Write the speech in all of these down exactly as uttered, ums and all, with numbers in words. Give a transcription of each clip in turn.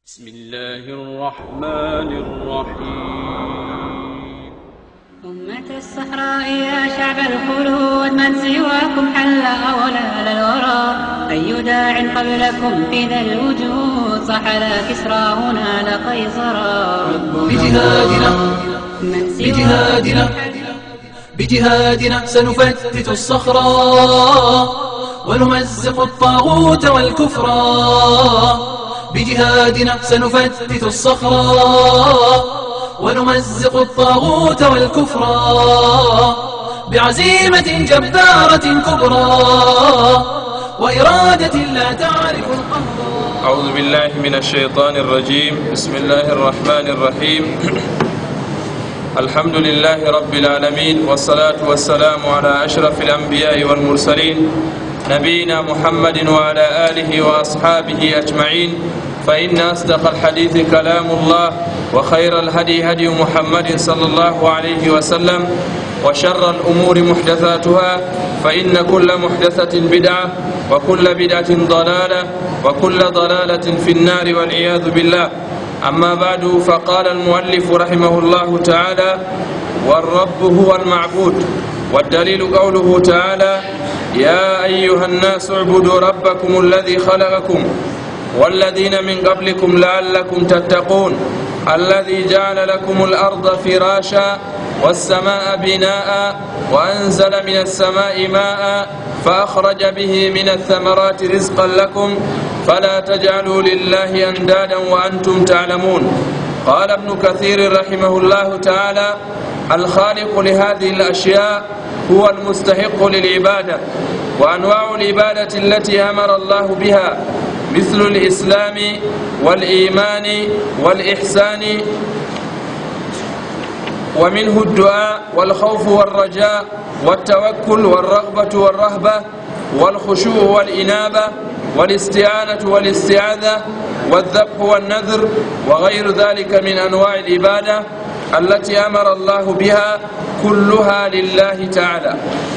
بسم الله الرحمن الرحيم. أمة الصحراء يا شعب الخلود من سواكم حل أولى الورى. أي داع قبلكم في ذا الوجود صح لا كسرى هنا لقيصرا. بجهادنا بجهادنا بجهادنا سنفتت الصخرة ونمزق الطاغوت والكفرا. بجهادنا سنفتت الصخرة ونمزق الطاغوت والكفرا. بعزيمة جبارة كبرى وإرادة لا تعرف القهر. أعوذ بالله من الشيطان الرجيم. بسم الله الرحمن الرحيم. الحمد لله رب العالمين، والصلاة والسلام على أشرف الأنبياء والمرسلين نبينا محمد وعلى آله وأصحابه أجمعين. فإن أصدق الحديث كلام الله، وخير الهدي هدي محمد صلى الله عليه وسلم، وشر الأمور محدثاتها، فإن كل محدثة بدعة، وكل بدعة ضلالة، وكل ضلالة في النار والعياذ بالله. أما بعد، فقال المؤلف رحمه الله تعالى: والرب هو المعبود. والدليل قوله تعالى: يا أيها الناس اعبدوا ربكم الذي خلقكم والذين من قبلكم لعلكم تتقون الذي جعل لكم الأرض فراشا والسماء بناء وأنزل من السماء ماء فأخرج به من الثمرات رزقا لكم فلا تجعلوا لله أندادا وأنتم تعلمون. قال ابن كثير رحمه الله تعالى: الخالق لهذه الأشياء هو المستحق للعبادة. وأنواع العبادة التي أمر الله بها مثل الإسلام والإيمان والإحسان، ومنه الدعاء والخوف والرجاء والتوكل والرغبة والرهبة والخشوع والإنابة والاستعانة والاستعاذة والذبح والنذر وغير ذلك من أنواع العبادة التي أمر الله بها كلها لله تعالى.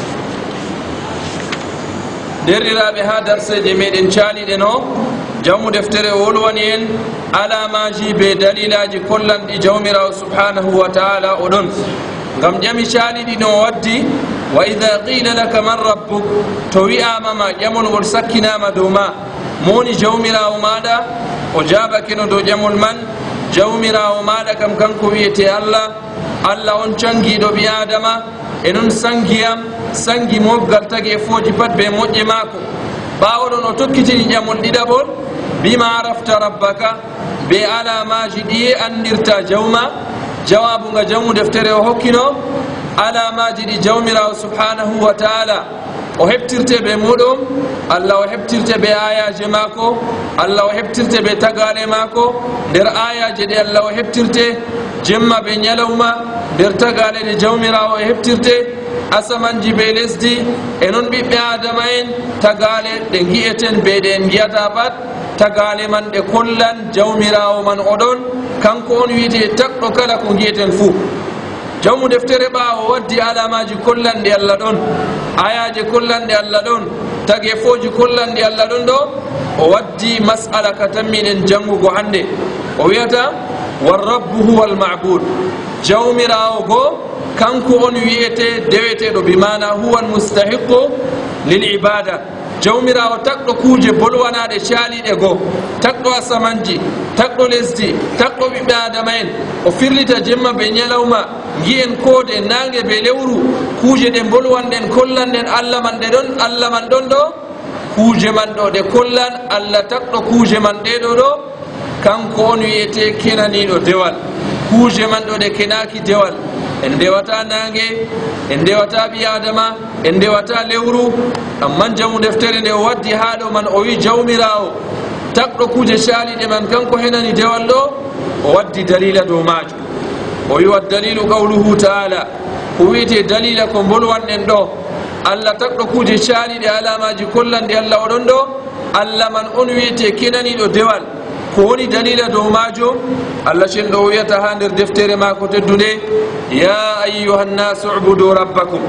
درر بها درس جميل إن شاء الله جمع دفتر أولوانين على ما جي بدليل كلا جومرا سبحانه وتعالى أولن غم جمع شالي دينو ودي. وإذا قيل لك من ربك توي آمما جمع ورسكنا مدوما موني جومرا وماذا وجابك ندو جمع من جومرا وماذا كم كان كويتي الله الله ونشنجي دو بيادما إنن سنجيام سنجي موغل تاكي فوجي بات بي موجي ماكو باولو نو توكيتي جامول ديدابول بما عرفت ربك بي على ما جدي أندرتا جوما جوابنا جمو دفتره وحكينو على ما جدي جومرا سبحانه وتعالى وهبترت بمودم الله وهبترت بآية جماكو الله وهبترت بتغالي ماكو در آية جدي الله وهبترت جمع بنيلوما در تغالي جومرا وهبترت asaman jibelesdi enon ɓiɓɓe adama'en tagale ɗe gi'eten be ɗe giyata pat tagale man ɗe kollan jawmirawo man oɗon kanko on wiyete takɗo kala ko gi'eten fuu. jawmu deftere ɓawo waddi alamaji kollanɗe allah ɗon, ayaje kollanɗe allah ɗon, tage foji kollanɗe allah ɗon ɗo. o waddi mas'ala ka tammiɗen jangugo hande. o wiyata warrabbu huwa almabud. jawmirawo go kanko on wiyete deweteɗo bimana huwa almustahiqu lil ibada. jawmirawo takɗo kuuje bolwanaɗe caaliɗe goo, takɗo asamanji, takɗo lesdi, takɗo ɓiɓɓe adama en. o firlita jemma be ñalawma, gi'en koode nange be lewru, kuuje ɗe bolwanɗen kollanɗen allah man ɗe ɗon allah man ɗon ɗo. kuuje man ɗo ɗe kollan allah takɗo kuuje man ɗeɗo ɗo. kanko on wiyete kenaniɗo dewal. kuuje man ɗo ɗe kenaki dewal. en ndewata nange, en ndewata ɓi adama, en ndewata lewru. amman jamu deftere nde o waddi haɗo man o wi jawmirawo takɗo kuje caaliɗe man kanko henani dewal ɗo. o waddi dalila dow majum. o wi waddalilu qawluhu taala, ko wiyete dalila ko bolwanɗen ɗo allah takɗo kuje caaliɗe alamaji kollanɗe allah oɗon ɗo. allah man on wiyete kenaniɗo dewal. ko woni dalila dow majum allah cenɗo o wiyata ha nder deftere mako teddude: ya ayyuha nnasu ubudu rabbakum.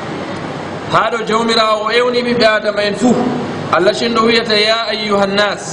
haɗo jawmirawo o ewni ɓiɓɓe adama en fuu. allah cenɗo wiyata ya ayyuha nnas,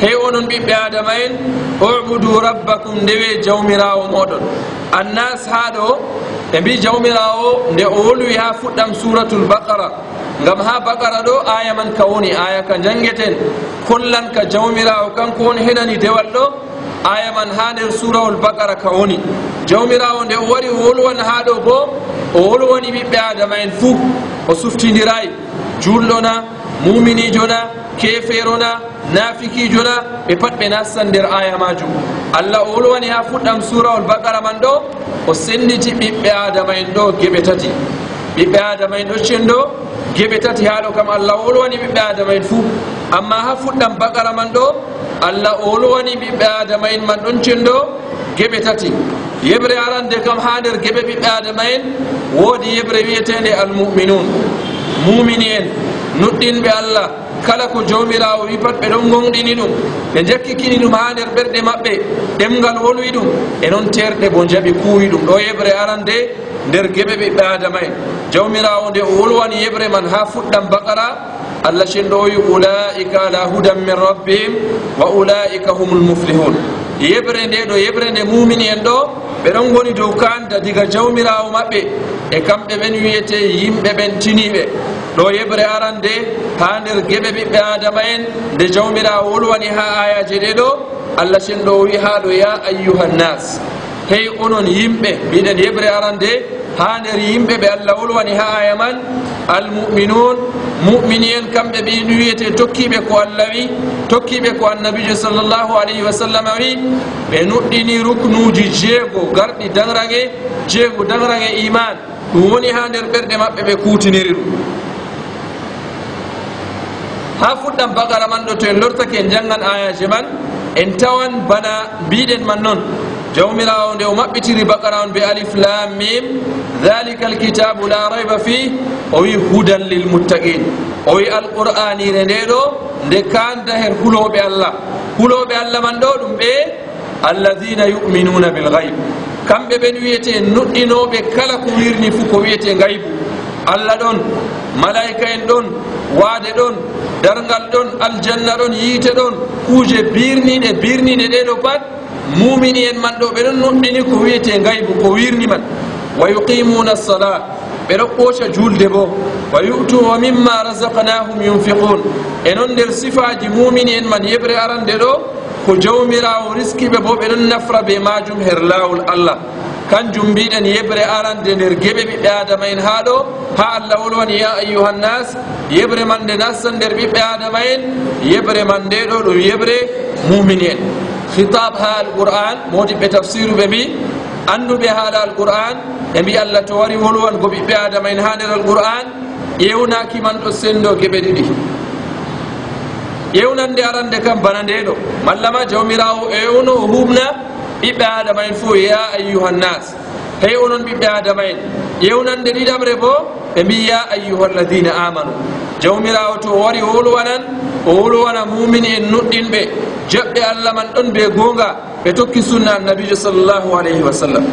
hey onon ɓiɓɓe adama en ubudu rabbakum ndewe jawmirawo moɗon. Annas haɗo ɓe mbi jawmirawo nde o wolwi ha fuɗɗam suratul baqara ngam ha baqara ɗo aya man ka woni aya ka jangeten kollan ka jawmirawo kanko woni heɗani dewal ɗo aya man ha nder surawol baqara ka woni. Jawmirawo nde o wari o wolwana ha ɗo bo o wolwani ɓiɓɓe adama en fuu o suftidirayi julɗona muminijo na kefero na nafikijo na ɓe pat ɓe nassan nder aya majum. Allah o wolwani ha fuɗɗam surawol baqara man ɗo o senditi ɓiɓɓe adama en ɗo geɓe tati. ɓiɓɓe adama en ɗo cenɗo geɓe tati haɗo kam Allah o wolwani ɓiɓɓe adama en fuu, amma ha fuɗɗam baqara man ɗo Allah o wolwani ɓiɓɓe adama en man ɗon cenɗo geɓe tati. yeɓre arande kam ha nder geɓe ɓiɓɓe adama en woodi yeɓre wiyetende almuminun, mumini en nuɗɗinɓe Allah kala ko jawmirawo wi pat ɓe ɗon gonɗini ɗum ɓe jakkikini ɗum ha nder ɓerɗe maɓɓe ɗemgal wolwi ɗum e noon terɗe bo jaaɓi kuwi ɗum. ɗo yeɓre arande nder geɓe ɓiɓɓe adama en jawmirawo nde o wolwani yeɓre man ha fuɗɗam baqara Allah cenɗo o wi ulaika ala hudan min rabbihim wa ulaika humul muflihun. yeɓre nde ɗo yeɓre nde mumini en ɗo ɓe ɗon goni dow kanda diga jawmirawo maɓɓe e kamɓe ɓen wiyete yimɓe ɓen tiniɓe. ɗo yeɓre arande ha nder geɓe ɓiɓɓe adama en nde jawmirawo wolwani ha ayaji ɗe ɗo Allah cenɗo o wi ha ɗo ya ayyuhannas hey onon yimɓe. mbiɗen yeɓre arande ha nder yimɓe ɓe Allah wolwani ha aya man almuminun, mumini en kamɓe ɓe wiyete tokkiɓe ko Allah wi tokkiɓe ko annabijo sallllahu alayhi wa sallam wi ɓe nuɗɗini ruknuji jeego garɗi danrange jeego danrange iman ɗum woni ha nder ɓerɗe maɓɓe ɓe kutiniri ɗum. ha fuɗɗam baqara man ɗo to en lortake en jangan ayaje man en tawan bana mbiɗen man noon jawmirawo nde o maɓɓitiri baqara on be alif lam mim dhalika alkitabu la rayba fi o wi hudan lilmuttaqin o wi alqur'anire nde ɗo nde kanda her huloɓe Allah. huloɓe Allah man ɗo ɗum ɓe alladhina yu'minuna bilghayb, kamɓe ɓen wiyete nuɗɗinoɓe kala ko wirni fuu ko wiyete gaybu. Allah ɗon, malaika en ɗon, waade ɗon, dargal ɗon, aljanna ɗon, yiite ɗon, kuuje birniɗe birniɗe ɗeɗo pat mumini en man ɗo ɓe ɗon nuɗɗini ko wiyete gaybu ko wirni man. wa yuqimuna as-salat ɓe ɗo ɓooca julde bo wa yu'tuna mimma razaqnahum yunfiqun e noon nder sifaji mumini en man yeɓre arande ɗo ko jawmirawo riskiɓe bo ɓe ɗon nafra be majum her lawol Allah. kanjum mbiɗen yeɓre arande nder geɓe ɓiɓɓe adama en ha ɗo ha Allah wolwani ya ayyuhannas yeɓre man nde nassan nder ɓiɓɓe adama en yeɓre man nde ɗo ɗum yeɓre mumini en. khitab ha alqur'an modiɓɓe tafsiru ɓe mbi anduɓe haala alqur'an ɓe mbi Allah to wari wolwan go ɓiɓɓe adama en ha nder alqur'an ƴewnaki man ɗo sendo geɓe ɗiɗi. ƴewnande arande kam bana nde ɗo mallama jawmirawo ewno o humna ɓiɓɓe adama en fo ya ayyuhannas hey onon ɓiɓɓe adama en. ƴewnande ɗiɗaɓre bo ɓe mbi ya ayyuhalladina amanu jawmirawo to o wari o wolwanan o wolwana mumini en nuɗɗinɓe jaɓɓe Allah man ɗon be gonga ɓe tokki sunna annabijo sallllahu alayhi wa sallam.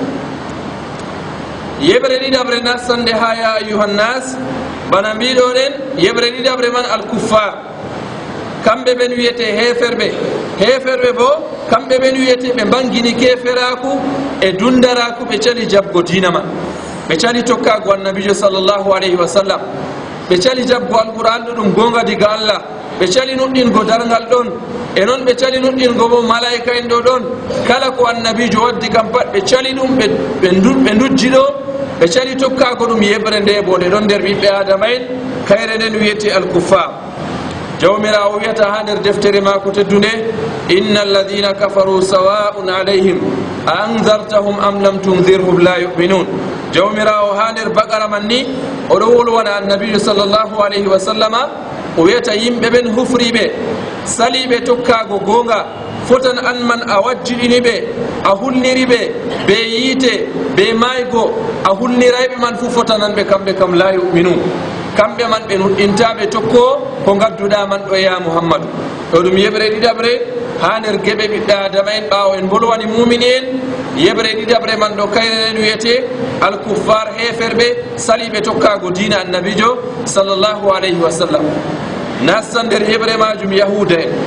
yeɓre ɗiɗaɓre nassande ha ya ayyuhannas bana mbiɗoɗen yeɓre ɗiɗaɓre man alkuffar kamɓe ɓen wiyete heferɓe. heferɓe bo kamɓe ɓen wiyete ɓe bangini keferaku e dundaraku ɓe cali jabgo dina man ɓe cali tokkago annabijo sallllahu alayhi wa sallam ɓe cali jabgo alqur'an ɗo ɗum gonga diga Allah ɓe cali nuɗɗingo dargal ɗon e noon ɓe cali nuɗɗingo bo malaika en ɗo ɗon kala ko annabijo waddi kam pat ɓe cali ɗum ɓe dujji ɗo ɓe cali tokkago ɗum yeɓre nde bo nde ɗon nder ɓiɓɓe adama en kayre nden wiyete alkuffar. jawmirawo wiyata ha nder deftere mako teddunde inna alladina kafaru sawa'un alayhim a anzartahum am lam tunzirhum la yu'minun. jawmirawo ha nder baqara man ni oɗo wolwana annabijo sallllahu alayhi wa sallama o wiyata yimɓe ɓen hufriɓe saliɓe tokkago gonga fotan an man a wajjiɗini ɓe a hulniri ɓe be yiite be maygo a hulnirayɓe man fu fotanan ɓe kamɓe kam la yu'minun. kamɓe man ɓe nuɗɗintaɓe tokko ko gadduɗa man ɗo ya muhammadu. ɗo ɗum yeɓre ɗiɗaɓre ha nder geɓe ɓiɓɓe adama en ɓawo en bolwani mumini en yeɓre ɗiɗaɓre man ɗo kayrenen wiyete alkuffar heferɓe saliɓe tokkago dina annabijo sallllahu alayhi wa sallam. nassa nder yeɓre majum yahuda en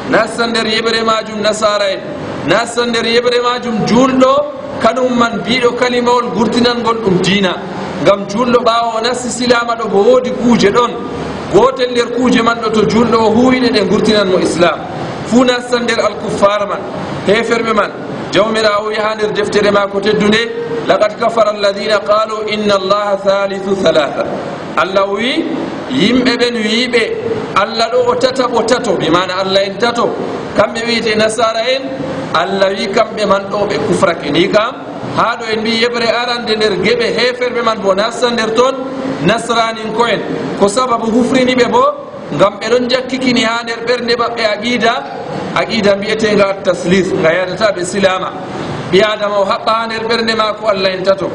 nasta nder yeɓre majum nasara en nasta nder yeɓre majum julɗo kanum man mbiɗo kalimawol gurtinangol ɗum diina ngam julɗo ɓawa o nasti silama ɗo bo woodi kuuje ɗon gotel nder kuuje man ɗo to julɗo o huwiɗe ɗe gurtinanmo islam fuu nasta nder alkuffar man heferɓe man jawmirawo yaha nder deftere ma ko teddude laqad kafara alladina qalu inna allaha thalithu thalatha allah wi yimɓe ɓen wiiɓe allah ɗo o tataɓo tato bimana allah en tato kamɓe wiyete nasara en allah wi kamɓe man ɗo ɓe kufrake ni kam haa ɗo en mbi yeɓre arande nder geɓe heferɓe man bo nasta nder toon nasranin ko en ko sababu hufriniɓe bo ngam ɓe ɗon jakkikini haa nder ɓernde maɓɓe aqida aqida mbiyetenga taslis nga yadata ɓe silama ɓi adama o haɓɓa haa nder ɓernde ma ko allah en tato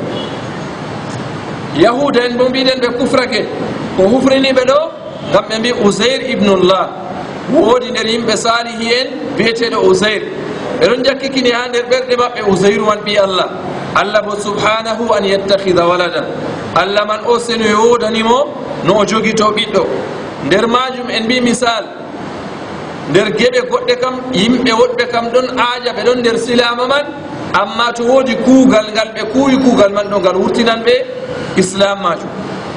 yahuda en bo mbiɗen ɓe kufrake ko hufriniɓe ɗo ngam ɓe mbi usair ibnullah woodi nder yimɓe salihi en biyeteɗo usair ɓe ɗon jakkikini haa nder ɓerɗe maɓɓe usairu man ɓi allah allah bo subhanahu an yattahida walada allah man o seno yodanimo no o jogito ɓiɗɗo nder majum en mbi misal nder geɓe goɗɗe kam yimɓe woɗɓe kam ɗon aaja ɓe ɗon nder silama man amma to woodi kuugal ngal ɓe kuuwi kuugal man ɗo ngal wurtinan ɓe islam majum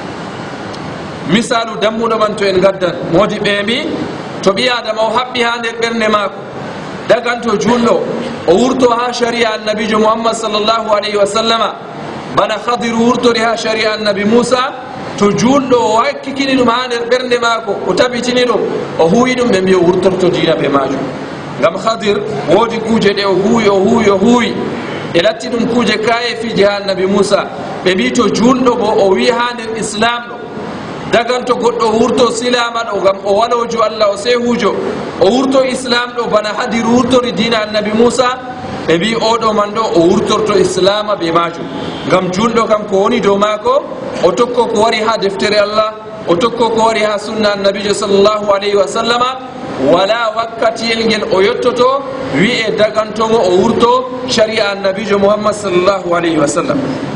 misalu dammuɗo man to en gaddan modi ɓe mbi to ɓi adama o haɓɓi ha nder ɓernde maako daganto julɗo o wurto ha sharia annabijo muhammad sallllahu alayhi wa sallama bana hadiru wurtori ha sharia annabi moussa to julɗo o hakkikini ɗum ha nder ɓernde maako o tabitini ɗum o huwi ɗum ɓe mbi o wurtorto dina ɓe majum ngam hadir woodi kuuje ɗe o huwi o huwi o huwi e latti ɗum kuuje kaye fiji ha annabi moussa ɓe mbi to julɗo bo o wi ha nder islam ɗo daganto goɗɗo o wurto silama ɗo ngam o walojo allah o sehujo o wurto islam ɗo bana hadir wurtori dina annabi moussa ɓe mbi oɗo man ɗo o wurtorto islama ɓe majum ngam julɗo kam ko woni dow maako o tokko ko wari ha deftere allah o tokko ko wari ha sunna annabijo sallllahu alayhi wa sallama wala wakkatiyel ngel o yettoto wi'e dagantomo o wurto sharia annabijo muhammad sallllahu alayhi wa sallam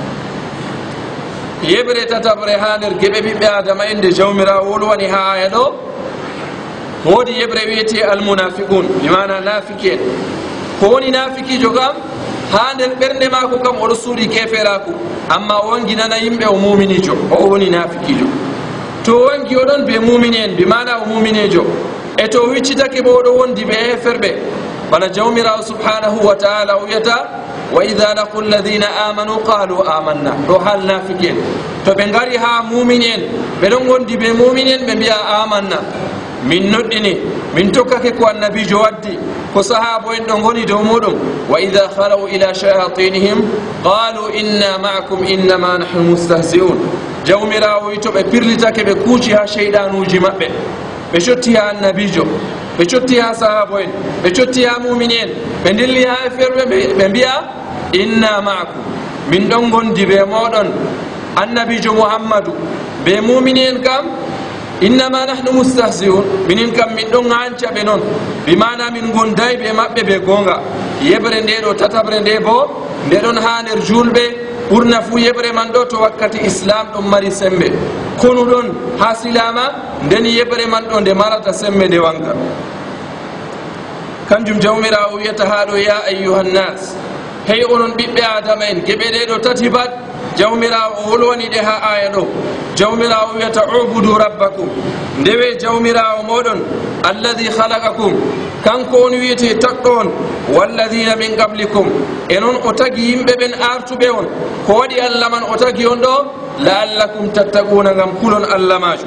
yeɓre tatabre ha nder geɓe ɓiɓɓe adama en nde jawmirawo wolwani ha aya ɗo woodi yeɓre wiyete almunafiqun bimana nafiki en ko woni nafikijo kam ha nder ɓernde maako kam oɗo suuɗi keferaku amma o wangi nana yimɓe o muminijo o woni nafikijo to o wangi oɗon be mumini en bimana o muminejo e to wiccitake bo oɗo wondi ɓe heferɓe bana jawmirawo subhanahu wa taala o wiyata wa ida laqu alladina amanu qalu amanna ɗo hal nafiki en to ɓe ngari ha mumini en ɓe ɗon gondi ɓe mumini en ɓe mbiya amanna min noɗɗini min tokkake ko annabijo waddi ko sahaba en ɗo goni dow muɗum wa ida halau ila shayatinihim qalu inna maakum innama nahnu mustahzi'un jawmirawo wi to ɓe pirlitake ɓe kuuci ha cheyɗanuji maɓɓe ɓe cotti ha annabijo ɓe cotti ha sahaba en ɓe cotti ha mumini en ɓe dilli ha e ferɓe ɓe mbiya inna maakum min ɗon gondi ɓe moɗon annabijo muhammadou ɓe mumini en kam innama nahnu mustahzi'un minin kam min ɗon hanca ɓe noon bimana min gondayi ɓe maɓɓe ɓe gonga yeɓre nde ɗo tatabre nde bo nde ɗon ha nder julɓe ɓurna fuu yeɓre man ɗo to wakkati islam ɗon mari sembe konu ɗon ha silama nden yeɓre man ɗo nde marata sembe nde wanka kanjum jawmirawo wiyata ha ɗo ya ayyuhannas hey onon ɓiɓɓe adama en geɓe ɗe ɗo tati bat jawmirawo o wolwani ɗe ha aya ɗo jawmirawo wiyata ubudu rabbakum ndewe jawmirawo moɗon alladi halakakum kanko on wiyete tagɗo on walladina min qablikum e noon o tagi yimɓe ɓen artuɓe on ko waɗi allah man o tagi on ɗo laallakum tattaquna ngam kulon allah majum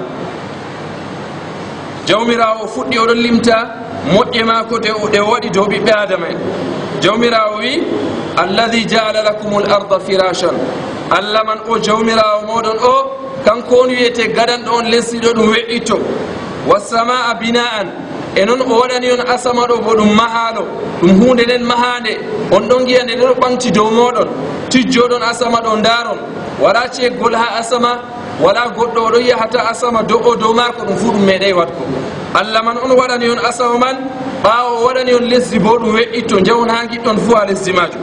jawmirawo o fuɗɗi oɗon limta moƴƴe mako ɗe o waɗi dow ɓiɓɓe adama en jawmirawo wi alladi jaala lakum l arda firashan allah man o jawmirawo moɗon o kanko on wiyete gadanɗo on lessiɗo ɗum weƴƴitto wassamaa bina'an e noon o waɗani on asama ɗo bo ɗum mahalo ɗum hunde nden mahande on ɗon giya nde ɗo ɓamti dow moɗon tijjoɗon asama ɗo daron wala ceggol ha asama wala goɗɗo oɗo yahata asama do'o dow mako ɗum fu ɗum meeɗay watko allah man on waɗani on asama man ɓawo o waɗani on lesdi bo ɗum weƴƴitto jawon ha giɗɗon fu ha lesdi majum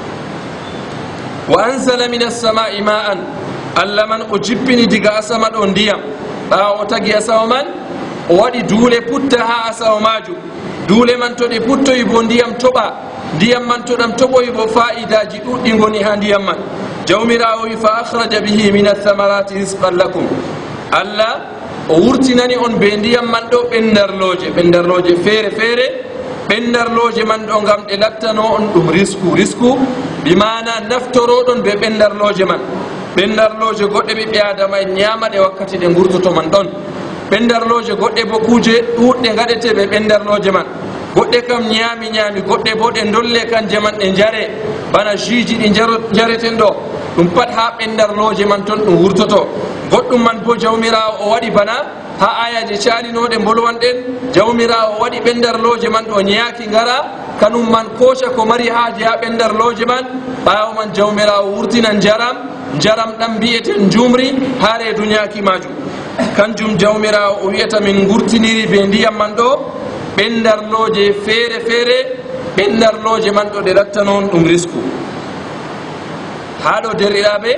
wa anzala min assamai ma'an allah man o jippini diga asama ɗo ndiyam ɓawo o tagi asama man o waɗi duule putta ha asama majum duule man to ɗe puttoyi bo ndiyam toɓa ndiyam man to ɗam toɓoyi bo fa'idaji ɗuɗɗi ngoni ha ndiyam man jawmirawo wi fa akhraja bihi min athamarati risqan lakum allah o wurtinani on be ndiyam man ɗo ɓendarloje ɓendarloje feere feere ɓendarloje man ɗo ngam ɗe lattano on ɗum risku risku bimana naftoroɗon be ɓendarloje man ɓendarloje goɗɗe ɓiɓɓe adama en ñama ɗe wakkati ɗe gurtoto man ɗon ɓendarloje goɗɗe bo kuje ɗuɗɗe gaɗete ɓe ɓendarloje man goɗɗe kam ñaami ñaami goɗɗe bo ɗe dolle kanje man ɗe jare bana juiji ɗi jareten ɗo ɗum pat ha ɓendarloje man ton ɗum wurtoto goɗɗum man bo jawmirawo o waɗi bana ha ayaji calinoɗe bolwanɗen jawmirawo o waɗi ɓendarloje man ɗo ñaaki ngara kanum man koca ko mari haaji ha ɓendarloje man ɓawo man jawmirawo wurtinan jaram jaram ɗam mbiyeten jumri ha reedu ñaaki majum kanjum jawmirawo o wiyata min gurtiniri be ndiyam man ɗo ɓendarloje feere feere ɓendarloje man ɗo ɗe lattanon ɗum risku ha ɗo derɗiraɓe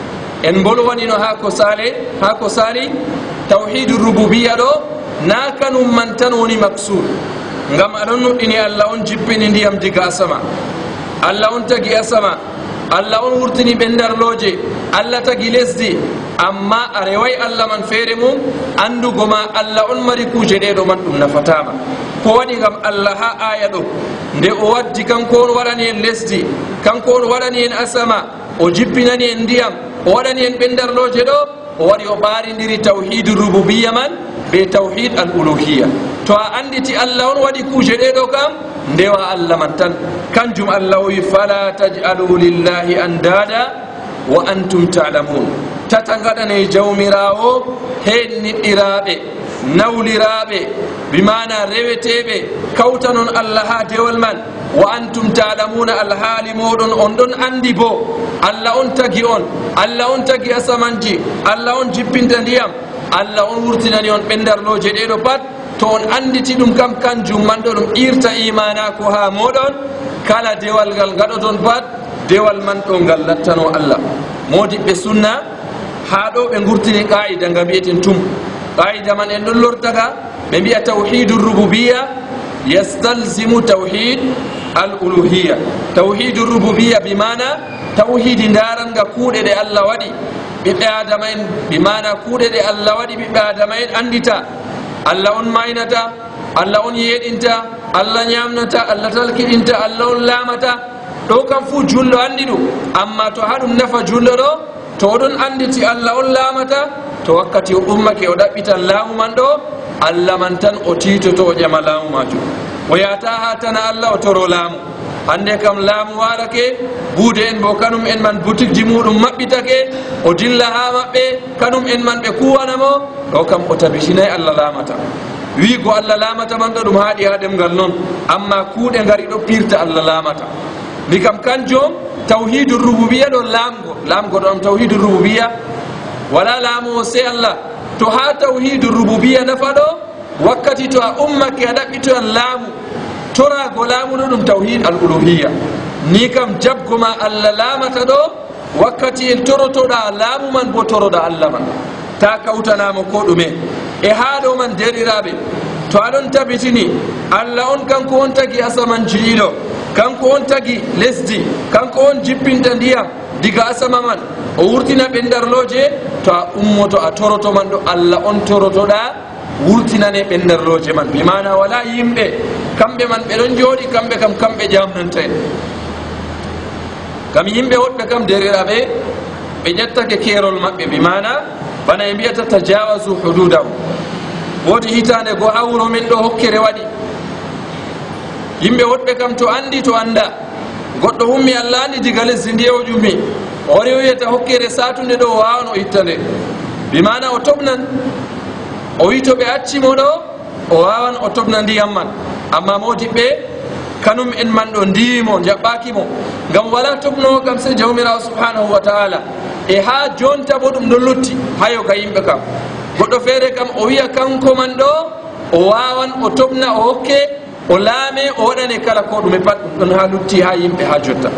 en bolwanino ha ko sale ha ko sali tawhidu rububiya ɗo na kanum man tan woni maksud ngam aɗon nuɗɗini allah on jippini ndiyam diga asama allah on tagi asama allah on wurtini ɓendarloje allah tagi lesdi amma a reway allah man feere mum andugo ma allah on mari kuje ɗeɗo man ɗum nafatama ko waɗi gam allah ha aya ɗo nde o waddi kanko on waɗani en lesdi kanko on waɗani en asama o jippinani en ndiyam o waɗani en ɓendarloje ɗo o waɗi o ɓaridiri tawhidu rububiya man be tawhid al uluhiya to a anditi allah on waɗi kuje ɗeɗo kam ndewa allah man tan kanjum allah wi fala taj'alu lillahi andada wa antum ta'lamun tata gaɗane jawmirawo hen niɗɗiraɓe nawliraɓe bimana reweteɓe kawta non allah ha dewal man wa antum ta'lamuna alhaali moɗon on ɗon andi bo allah on tagi on allah on tagi asamanji allah on jippinta ndiyam allah on wurtinani on ɓendarloje ɗeɗo pat to on anditi ɗum kam kanjum man ɗo ɗum irta imanako ha moɗon kala dewal ngal gaɗoton pat dewal man ɗo ngal lattano allah modiɓɓe sunna ha ɗo ɓe gurtini qa'ida nga mbiyeten tum qa'ida man en ɗon lortaga ɓe mbiya tawhidu rububiya yastalzimu tawhid al uluhiya tawhidu rububiya bimana tawhidi daranga kuuɗe ɗe allah waɗi ɓiɓɓe adama en bimana kuuɗe ɗe allah waɗi ɓiɓɓe adama en andita allah on maynata allah on yeɗinta allah ñamnata allah talkiɗinta allah on laamata ɗo kam fuu julɗo andi ɗum amma to haɗum nafa julɗo ɗo to oɗon anditi allah on laamata to wakkati o ummake o ɗaɓɓitan laamu man ɗo allah man tan o titoto o ƴama laamu majum o yata ha tana allah o toro laamu hande kam laamu warake buude en bo kanum en man boutique ji muɗum maɓɓitake o dilla ha maɓɓe kanum en man ɓe kuwanamo ɗo kam o tabitinayi allah laamata wiigo allah laamata man ɗo ɗum haaɗi ha ɗemgal noon amma kuuɗe ngari ɗo pirta allah laamata mi kam kanjum tawhidu rububiya ɗo laamgo laamgo ɗo am tawhidu rububiya wala laamu o se allah to ha tawhidu rububiya nafa ɗo wakkati to a ummake a ɗaɓɓitoyan laamu torago laamu ɗo ɗum tawhid al uluhiya ni kam jabgo ma allah laamata ɗo wakkati en torotoɗa laamu man bo toroɗa allah man ta kawtanamo ko ɗume e ha ɗo man derɗiraɓe to aɗon tabitini allah on kanko on tagi asaman jiiɗo kanko on tagi lesdi kanko on jippinta ndiyam diga asama man o wurtina ɓendarloje to a ummoto a toroto man ɗo allah on torotoɗa wurtinane ɓendarloje man bimana wala yimɓe kamɓe man ɓeɗon jooɗi kamɓe kam kamɓe jamnanta en kam yimɓe woɗɓe kam deriraɓe ɓe ƴettake keerol maɓɓe bimana bana e mbiyata tajawasu hududahu woodi hitande go ha wuro men ɗo hokkere waɗi yimɓe woɗɓe kam to andi to anda goɗɗo hummi allah andi diga lesdi ndiye o ƴummi o wari o wiyata hokkere satunde ɗo o wawan o itta nde bimana o toɓnan o wi to ɓe accimo ɗo o wawan o toɓna ndiyam man amma modiɓɓe kanum en man ɗo ndiwimo jaɓɓakimo ngam wala toɓnowo kam se jawmirawo subhanahu wa taala e ha jonta bo ɗum ɗo lutti ha yoga yimɓe kam goɗɗo feere kam o wiya kanko man ɗo o wawan o toɓna o hokke o laame o waɗane kala ko ɗume pat ɗum ɗon ha lutti ha yimɓe ha jotta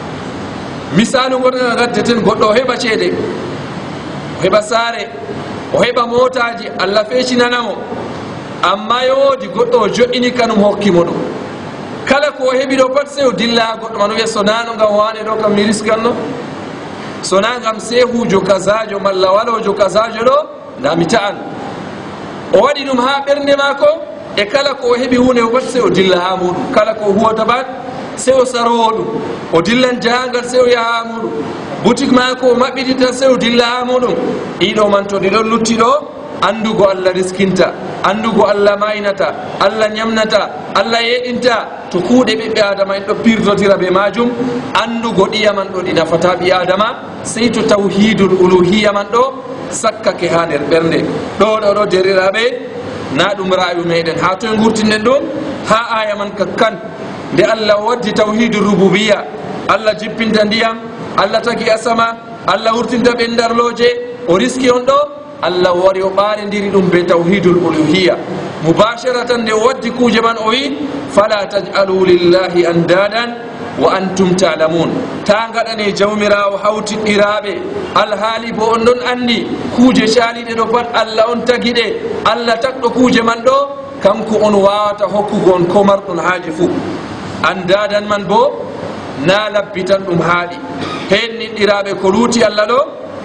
misalu goɗɗoga gaddeten goɗɗo o heɓa ceede o heɓa saare o heɓa motaji allah feecinanamo amma yodi goddo jo'ini kanum hokki mo dum kala ko hebi do pat sew dilla goddo man wi sonano ngam wane do kam mi riskanno sona ngam sehujo kazajo malla walojo kazajo do ndami ta'an o wadi dum ha bernde mako e kala ko hebi hunde pat sew dilla ha mudum kala ko huwata bat sew sarodu o dillan jangal sew ya ha mudum boutique mako mabbitita sew dilla ha mudum ido man to didon luttido andugo Allah riskinta andugo Allah mainata Allah nyamnata Allah yedinta to kuude bibbe adama en do pirdotira be majum andugo diya man do dina fata bi adama sey to tauhidul uluhiyya man do sakkake ha nder bernde do do do derirabe na dum raayu meden ha to ngurtinen dum ha aya man kakkan de Allah waddi tauhidur rububiyya Allah jippinta ndiyam Allah taki asama Allah urtinta be ndarloje o riski on do Allah wari o baari ndiri dum be tauhidul uluhiyya mubasharatan de waddi kuje man o wi fala taj'alu lillahi andadan wa antum ta'lamun ta ngadane jawmirawo hawti dirabe al hali bo on don andi kuje shalide do pat Allah on tagide Allah takdo kuje man do kanko on wawata hokkugon ko mardon haaji fu andadan man bo na labbitan dum haali henni dirabe ko luti Allah do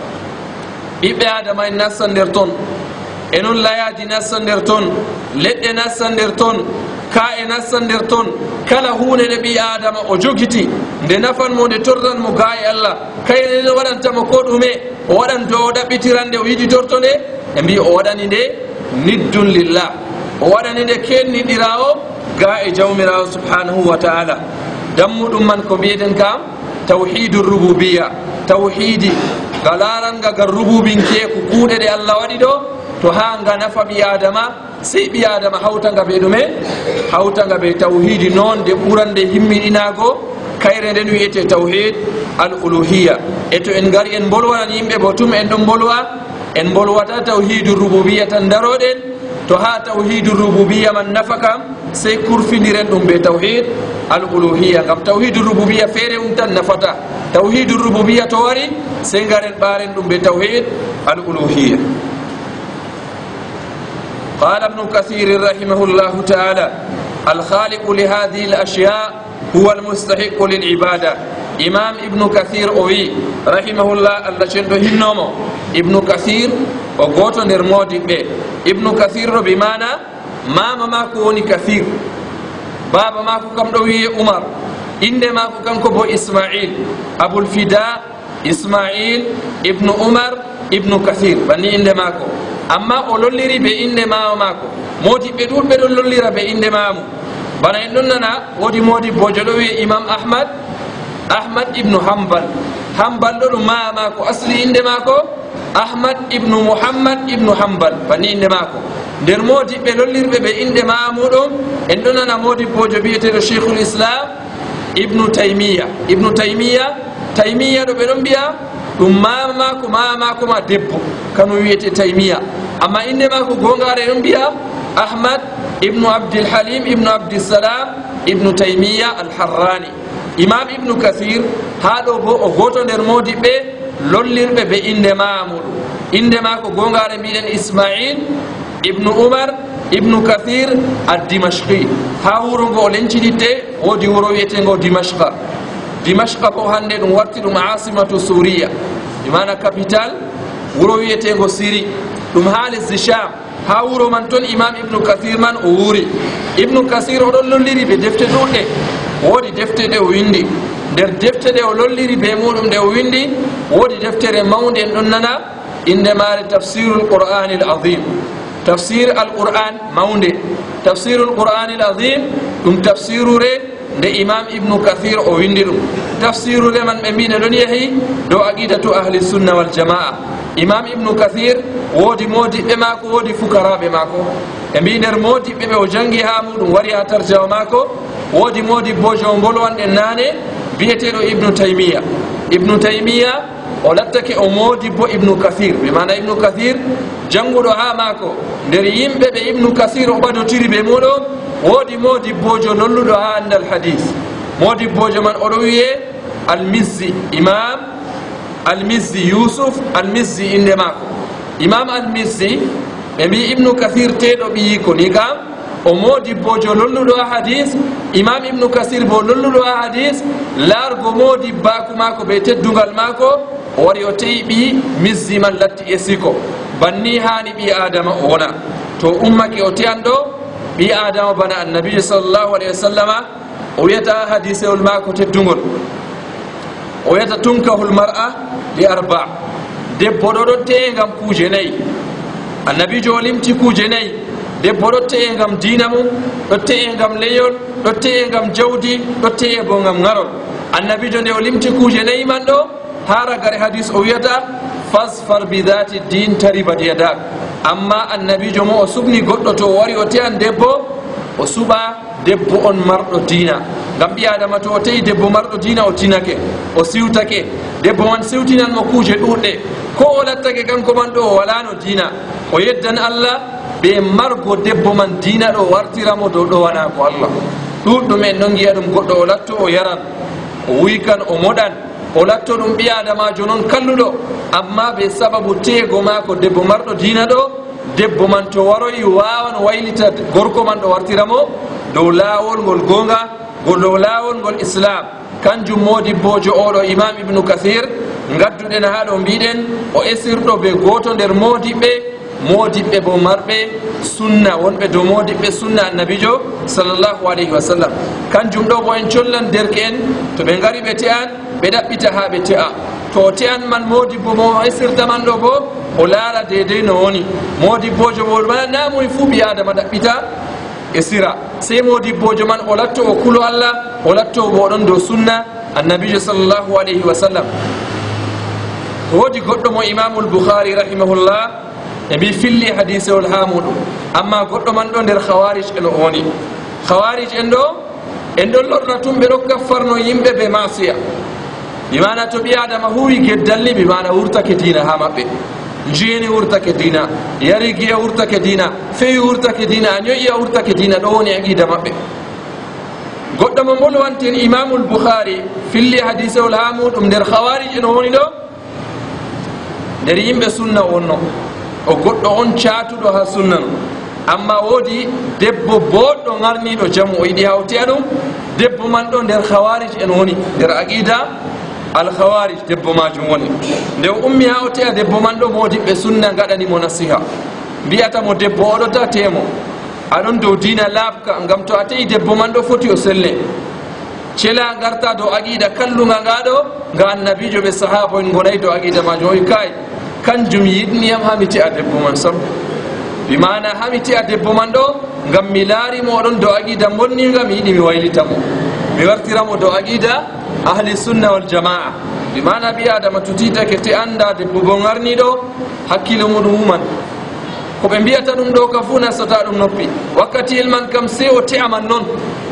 ibbe adama en nassan der ton enon layaji nassan der ton ledde nassan der ton ka e nassan der ton kala huune de bi adama o jogiti de nafan mo de tordan mo gaay Allah kayne de wadanta mo ko dume o wadan do dabbitirande o yidi tortonde e bi o wadani de niddun lillah o wadani de kenni dirawo ga e jawmirawo subhanahu wa ta'ala dammudum man ko bieden kam tauhidur rububiyya tauhidi galaran ga rububin ke ku kude de Allah wadi do to hanga nafa bi adama sai bi adama hautanga be dume hautanga be tauhidi non de burande himmidinago kayre den wiete tauhid al uluhiyya eto en gari en bolwa yimbe botum en dum bolwa en bolwata tauhidur rububiyya tan daroden to ha tauhidur rububiyya man nafakam sai kurfiniren dum be tauhid al uluhiyya kam tauhidur rububiyya fere um tan nafata tauhidur rububiyya to wari sai garen baren dum be tauhid al uluhiyya قال ابن كثير رحمه الله تعالى الخالق لهذه الأشياء هو المستحق للعبادة إمام ابن كثير أوي رحمه الله الله شنده النوم ابن كثير وقوت نرمودي به ابن كثير بمعنى ماما ماكو وني كثير بابا ماكو كم دوي عمر إنده ماكو كم كبو إسماعيل أبو الفداء إسماعيل ابن عمر ابن كثير بني إنده ماكو amma o lolliri be inde maama mako modi be dul be lollira be inde maamu bana en don nana wodi modi bojodo wi imam ahmad ahmad ibn hanbal hanbal do maama mako asli inde mako ahmad ibn muhammad ibn hanbal bani inde mako der modi be lollirbe be inde maamu do en don nana modi bojo biete do sheikhul islam ibn taymiya ibn taymiya taymiya do be don biya dum maama mako maama mako ma debbo kanu wiete taymiya amma inde mako gongare dum biya ahmad ibn abdul halim ibn abdus salam ibn taymiya al harrani imam ibn kathir hado bo o goto der modi be lollirbe be inde maamudu inde mako gongare biiden ismail ibn umar ibn kathir ad-dimashqi ha wuro go lencilite wodi wuro wiete go dimashqa dimashqa ko hande dum warti dum asimatu suriya imana capital wuro wiete go siri dum halis zisham ha wuro man ton imam ibn kathir man o wuri ibn kathir o don lolliri be defte dunde wodi defte de o windi der defte de o lolliri be mudum de o windi wodi deftere mawnde en don nana inde mare tafsirul qur'anil azim tafsir al qur'an mawnde tafsirul qur'anil azim dum tafsirure de imam ibn kathir o windi dum tafsirure man be mina don yahi do aqidatu ahli sunna wal jamaa imam ibn kathir wodi modi be mako wodi fukara be mako e miner modi be o jangi ha mudum wari ha tarjama mako wodi modi bojo bolwan en nane biyetedo ibn taymiya ibn taymiya o lattake o modi bo ibn kathir be mana ibn kathir jangudo ha mako der yimbe be ibn kathir o bado tiri be modo wodi modi bojo lolludo ha andal hadith modi bojo man o do wiye al mizzi imam al mizzi yusuf al mizzi inde mako imam al mizzi ɓe mbi ibnu kathir teɗo ɓiyi ko ni kam o modibbojo lolluɗo a hadis imam ibnu kasir bo lolluɗo a hadis largo modibbaku mako ɓe teddugal mako o wari o teyi ɓi misziman latti e siko banni hani ɓi adama o wona to ummake o teyan ɗo ɓi adama bana annabijo sallllahu alayhi wa sallama o wiyata hadisewol mako teddugol o wiyata tunkahul mar'a li arba debbo ɗo ɗo teye gam kuuje nayyi annabijo o limti kuuje nayyi debbo ɗo teye gam dina mum ɗo teye gam leyol ɗo teye gam jawdi ɗo teye bo gam garol annabijo nde o limti kuuje nayyi man ɗo hara gare hadis o wiyata fasfar bidati din taribat yadak amma annabijo mo o subni goɗɗo to o wari o teyan debbo o suɓa debbo on marɗo dina gam ɓi adama to o tawi debbo marɗo dina o tinake o siwtake debbo man siwtinanmo kuuje ɗuɗɗe ko o lattake kanko man ɗo o walano dina o yeddan allah ɓe margo debbo man dina ɗo wartiramo dow ɗo wana ko allah ɗuɗɗum en ɗon giya ɗum goɗɗo o latto o yaran o wuykan o moɗan o latto ɗum ɓi adamajo noon kalluɗo amma ɓe sababu teego mako debbo marɗo dina ɗo debbo man to waroyi wawan waylita gorko man ɗo wartiramo dow laawol ngol gonga dow laawol ngol islam kanjum modibbojo oɗo imam ibnu kathir gadduɗen ha ɗo mbiɗen o esirɗo ɓe goto nder modiɓɓe modiɓɓe bo marɓe sunna wonɓe dow modiɓɓe sunna annabijo sallllahu alayhi wa sallam kanjum ɗo bo en collan derke en to ɓe gari ɓe te'an ɓe ɗaɓɓita ha ɓe te'a to te'an man modibbo mo esirta man ɗo bo o laara dedey no woni modibbojo mo namuy fuu ɓi adama ɗaɓɓita e sira sey modibbojo man o latto o kulo allah o latto bo oɗon dow sunna annabijo sallllahu alayhi wa sallam woodi goɗɗo mo imamul boukhari rahimahullah e mbi filli hadisewol ha muɗum amma goɗɗo man ɗo nder khawarij en o woni khawarij en ɗo en ɗon lorna tum ɓe ɗo kaffarno yimɓe ɓe masiya bimana to ɓi adama huwi geddalli bimana wurtake dina ha maɓɓe jeeni wurtake dina yari giya wurtake dina fewi wurtake dina a ñoƴƴi a wurtake dina ɗo woni aqida maɓɓe goɗɗo mo bolwanten imamul boukhari filli hadisewol ha muɗum nder khawarij en o woni ɗo nder yimɓe sunna wonno o goɗɗo on caatuɗo ha sunna no amma woodi debbo boɗɗo garniɗo jamu o yiɗi hawteya ɗum debbo man ɗo nder khawarij en woni nder aqida al khawarij debbo majum woni nde o ummi ha o teya debbo man ɗo modiɓɓe sunna gaɗanimo nasiha mbiyatamo debbo oɗo ta temo aɗon dow dina laabka ngam to a tawi debbo man ɗo foti o selle cela garta dow aqida kalluga ngaɗo nga annabijo ɓe sahaba en gonayi dow aqida majum oyi kay kanjum yiɗniyam hami te'a debbo man sam bimana hami te'a debbo man ɗo ngam mi laarimo oɗon dow aqida bonniga mi yiɗi mi waylitamo mi wartiramo dow aqida ahli sunna wal jamaa bimana ɓi adama to titake te anda debbo bo garniɗo hakkilo muɗum uman ko ɓe mbiyata ɗum ɗo ka fu nastata ɗum noppi wakkatiyel man kam sey o te'a man noon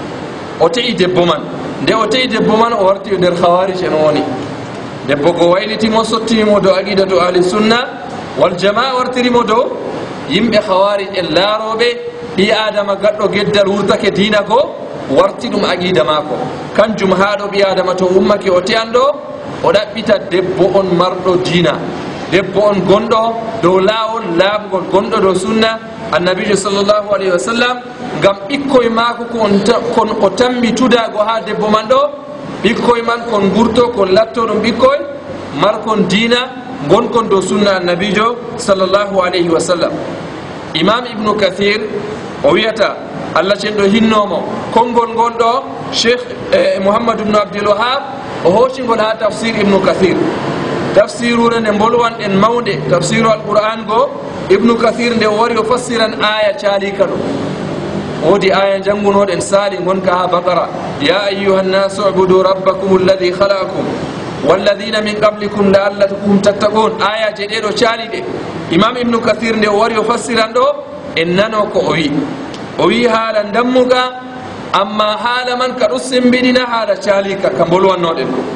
o te'i debbo man nde o te'i debbo man o warti nder khawarij en woni debbo go waylitimo sottinimo dow aqida to ahli sunna wal jamaa wartirimo dow yimɓe khawarij en laaroɓe ɓi adama gaɗɗo geddal wurtake dina ko warti ɗum aqida mako kanjum haɗo ɓi adama to ummake o teyan ɗo o ɗaɓɓita debbo on marɗo dina debbo on gonɗo dow laawol laabgol gonɗo dow sunna annabijo sallllahu alayhi wa sallam ngam ɓikkoye maako kon o tammi tudago ha debbo man ɗo ɓikkoye man kon gurto kon latto ɗum ɓikkoye markon dina gonkon dow sunna annabijo sallllahu alayhi wa sallam imam ibnu kathir o wiyata allah cenɗo hinnomo konngol ngol ɗo cheikh eh, mouhammadou ibnu abdil wahab o hoocingol ha tafsir ibnu kathir tafsirure nde bolwanɗen mawde tafsiru alqur'an go ibnu kathir nde o wari o fassiran aya caalika ɗo woodi aya janngunoɗen saali gonka ha bakara ya ayuha nnasu ubudu rabbakum alladi halaqakum walladina min qablikum laallakum tattaqun ayaje ɗeɗo caaliɗe imam ibnu kathir nde o wari o fassiran ɗo en nano ko o wi o wi haala dammuga amma haala man ka ɗo sembiɗina haala caalika ka bolwannoɗen ɗo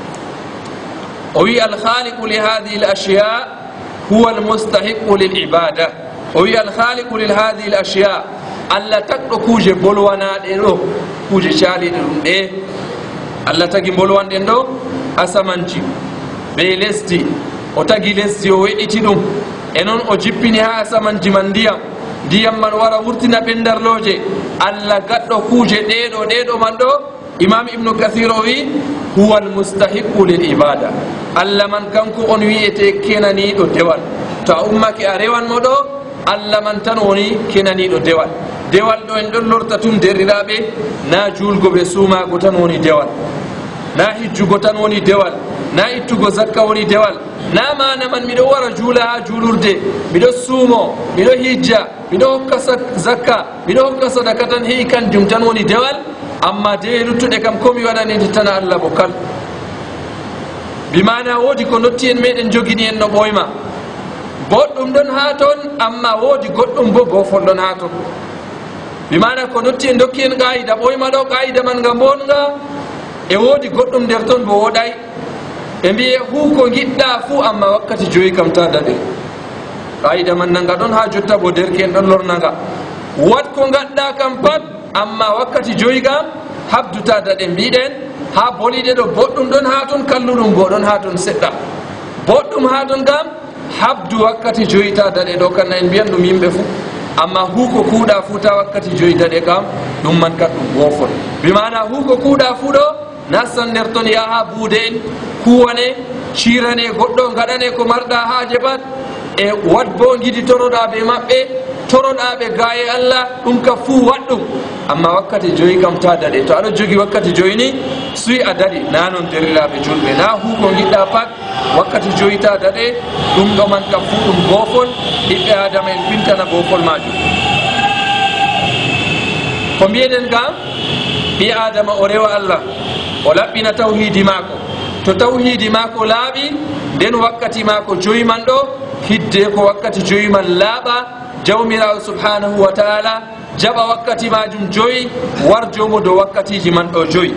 o wi alkhaliqu li hadihi l ashya huwa almustahiqu lil ibada o wi alkhaliqu li hadihi l ashya allah tagɗo kuuje bolwanaɗe ɗo kuuje caaliɗe ɗum ɗe allah tagi bolwanɗen ɗo asamanji ɓe lesdi o tagi lesdi o weɗiti ɗum e noon o jippini ha asamanji man ndiyam ndiyam man wara wurtina ɓendarloje allah gaɗɗo kuuje ɗeɗo ɗeɗo man ɗo imam ibnu kathir o wi huwa almustahiqu lil ibada allah man kanko on wiyete kenaniɗo dewal to a ummake a rewanmo ɗo allah man tan woni kenaniɗo dewal dewal ɗo en ɗon lorta tum derɗiraɓe na julgo ɓe suumago tan woni dewal na hijjugo tan woni dewal na ittugo zakka woni dewal na mana man miɗo wara juula ha juulurde miɗo suumo miɗo hijja miɗo hokka zakka miɗo hokka sadaka tan heyi kanjum tan woni dewal amma de luttuɗe kam komi waɗanide tan allah bo kal bimana woodi ko notti en meɗen jogini en no ɓoyma boɗɗum ɗon ha toon amma woodi goɗɗum bo bofol ɗon ha toon bimana ko notti en dokki en qayida ɓoyma ɗo qayida man nga bonga e woodi goɗɗum nder toon bo woɗay ɓe mbiye hu ko giɗɗa fuu amma wakkati joyi kam ta daɗe qayida man nanga ɗon ha jotta bo derke en ɗon lornaga wat ko gaɗɗa kam pat amma wakkati joyi kam habduta daɗe mbiɗen ha boliɗe ɗo boɗɗum ɗon ha toon kalluɗum bo ɗon ha toon seɗɗa boɗɗum ha toon kam habdu wakkati joyi ta daɗe ɗo kanna en mbiyan ɗum yimɓe fuu amma huko kuuɗa fuu ta wakkati joyi daɗe kam ɗum man kat ɗum wofol bimana huko kuuɗa fuu ɗo nassan nder toon yaha buude en kuwane cirane goɗɗo gaɗane ko marɗa haaje pat e wat bo giɗi toroɗa ɓe maɓɓe toroɗa ɓe gaye allah ɗum ka fuu waɗɗum amma wakkati joyi kam ta daɗe to aɗa jogi wakkati joyi ni suyi a daɗi na noon deriraɓe julɓe na huko giɗɗa pat wakkati joyi ta daɗe ɗum ɗo man kam fuu ɗum boofol ɓiɓɓe adama en pintana boofol majum ko mbiyeɗen kam ɓi adama o rewa allah o laɓɓina tawhidi maako to tawhidi maako laaɓi nden wakkati maako joyi man ɗo hidde ko wakkati joyi man laaɓa jawmirawo subhanahu wa taala jaɓa wakkati majum joyi warjomo dow wakkatiji man ɗo joyi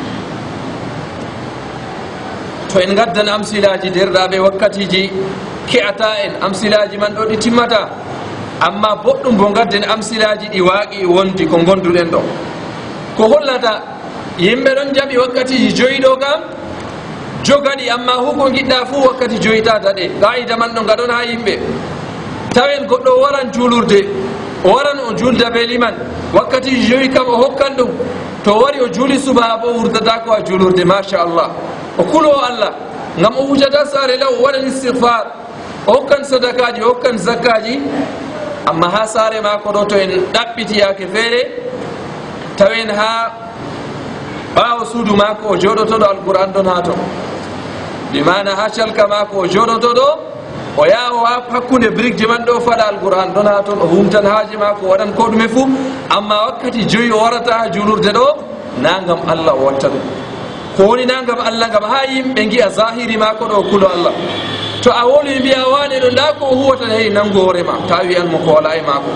to en gaddan amsilaji derɗaɓe wakkatiji ke'ata en amsilaji man ɗo ɗi timmata amma boɗɗum bo gadden amsilaji ɗi waaqi wondi ko gonduɗen ɗo ko hollata yimɓe ɗon jaɓi wakkatiji joyi ɗo kam jogaɗi amma huko giɗɗa fuu wakkati joyita daɗe qayida man ɗo gaɗon ha yimɓe tawen goɗɗo waran juulurde o waran o julda be liman wakkatiji joyi kam o hokkan ɗum to wari o juuli subaha bo wurdata ko a juulurde machallah o kulo allah ngam o wujata saare law o waɗan istigfar o hokkan sadakaji o hokkan zakkaji amma ha saare mako ɗo to en ɗaɓɓitiyake feere tawen ha ɓawo suudu mako o joɗotoɗo alqur'an ɗon ha to bimana ha calka mako o joɗotoɗo o yawo ha hakkude brique man ɗo faɗa alqur'an ɗon ha toon o humtan haaji mako o waɗan ko ɗume fuu amma wakkati joyi o warata ha julurde ɗo nagam allah o watta ɗum ko woni nagam allah gam ha yimɓe giya zahiri mako ɗo kulo allah to a woli mbiya wane ɗo nda ko o huwata hey nango hoorema ta wiyanmo ko wala e mako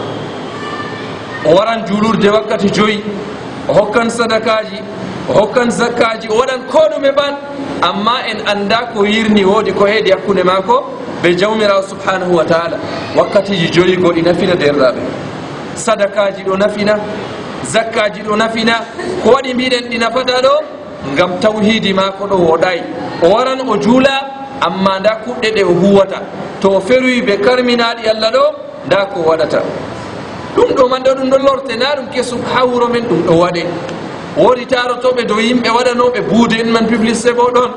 o waran julurde wakkati joyi o hokkan sadakaji o hokkan zakkaji o waɗan ko ɗume ban amma en anda ko yirni woodi ko heedi hakkude maako ɓe jawmirawo subhanahu wa taala wakkatiji joyi goɗi nafina derɗaɓe sadakaji ɗo nafina zakkaji ɗo nafina ko waɗi mbiɗen ɗi nafata ɗo ngam tawhidi maako ɗo woɗayi o waran o juula amma nda kuɗɗe ɗe o huwata to o feroyi ɓe karminaɗi allah ɗo nda ko waɗata ɗum ɗo man ɗo ɗum ɗo lorte na ɗum kesum ha wuro men ɗum ɗo waɗe woodi tarotoɓe dow yimɓe waɗanoɓe buude en man publicité bo ɗon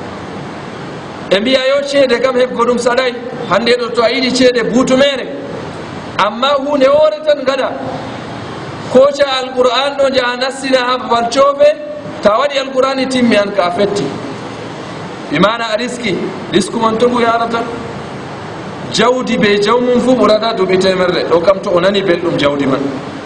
ɓe mbiya yo ceede kam heɓgo ɗum saɗay hande ɗo to a yiɗi ceede buutumere amma hunde woore tan gaɗa koca alqur'an ɗo jaha nassina ha babal coofe ta waɗi alqur'ani timmi an ka fetti bimana a riski risku man togu yarata jawdi be jawmum fu ɓurata duuɓi temerre ɗo kam to o nani belɗum jawdi man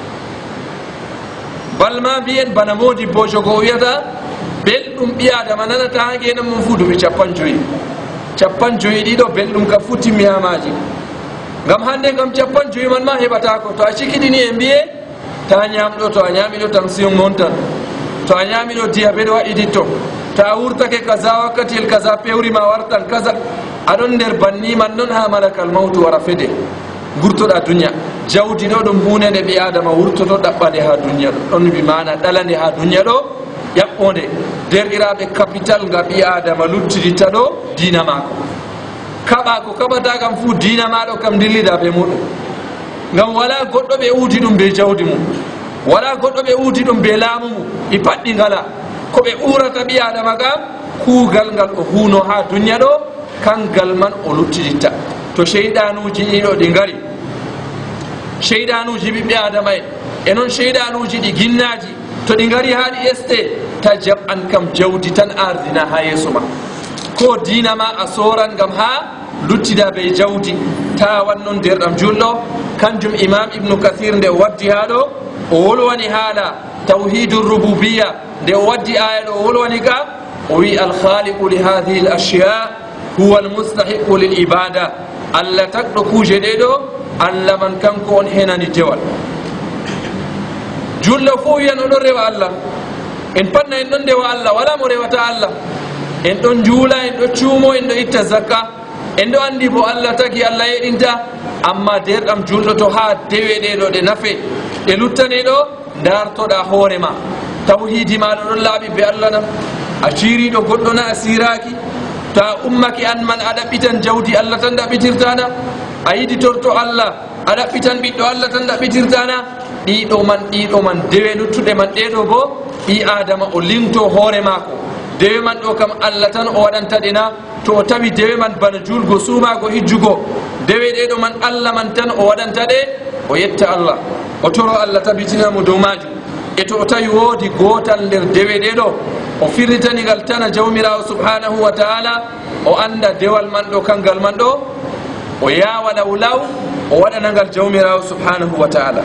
balma mbiyen bana modi bo jogo o wiyata belɗum ɓi adama nanata ha genam mum fu duuɓi capan joyi capan joyi ɗiɗo belɗum ka fu timmiyamaji ngam hande ngam capan joyi man ma heɓatako to a cikiɗini e mbiye ta ñamɗo to a ñamiɗo tension montan to a ñamiɗo diabete waɗiditto to a wurtake kaza wakkatiyel kaza pewrima wartan kaza aɗon nder banni man noon ha malakal mawtu wara fede gurtoɗa duniya jawdi ɗo ɗum hunde ɓi adama wurtoto ɗaɓɓade ha duniya ɗo ɗon wi mana ɗalande ha duniya ɗo ƴaɓɓode derɗiraɓe capital nga ɓi adama luttiditta ɗo dina mako kaɓa ko kaɓata kam fuu dina maɗo kam dillida ɓe muɗum ngam wala goɗɗo ɓe uuti ɗum be jawdi mum wala goɗɗo ɓe uuti ɗum be laamu mum i paɗɗi ngala ko ɓe ɓurata ɓi adama kam kuugal ngal o huuno ha duniya ɗo kangal man o luttiditta to sheyɗanuji ɗiɗo ɗi ngari sheyɗanuji ɓiɓɓe adama en e noon sheyɗanuji ɗi ginnaji to ɗi ngari ha ɗi este ta jaɓ'an kam jawdi tan ardina ha yeeso ma ko dina ma a soran ngam ha luttida be jawdi ta wannon derɗam julɗo kanjum imam ibnu kathir nde waddi ha ɗo o wolwani haala tawhidu rububiya nde o waddi aya ɗo o wolwani ka o wi alkhaliqu li hadihi l ashya huwa almustahiqu lil ibada allah tagɗo kuje ɗe ɗo allah man kanko on henani dewal julɗo fo wiyan oɗon rewa allah en patna en ɗon ndewa allah wala mo rewata allah en ɗon juula en ɗo cuumo en ɗo itta zakka en ɗo andi bo allah tagi allah yeɗinta amma derɗam julɗo to ha dewe ɗeɗo ɗe nafe ɗe luttane ɗo dartoɗa hoorema tawhidi maɗo ɗon laaɓi be allah nam a ciiriɗo goɗɗo na a siraki to a ummake an man a ɗaɓɓitan jawdi allah tan ɗaɓɓitirtana a yiditorto allah a ɗaɓɓitan ɓiɗɗo allah tan ɗaɓɓitirtana ɗiɗo man ɗiɗo man dewe luttuɗe man ɗeɗo bo ɓi adama o limto hoore mako dewe man ɗo kam allah tan o waɗantaɗe na to o tawi dewe man bana julgo suumago hijjugo dewe ɗeɗo man allah man tan o waɗantaɗe o yetta allah o toro allah tabitinamo dow majum e to o tawi woodi gotal nder dewe ɗeɗo o firritanigal tana jawmirawo subhanahu wa taala o anda dewal man ɗo kangal man ɗo o yawa law law o waɗanagal jawmirawo subhanahu wa taala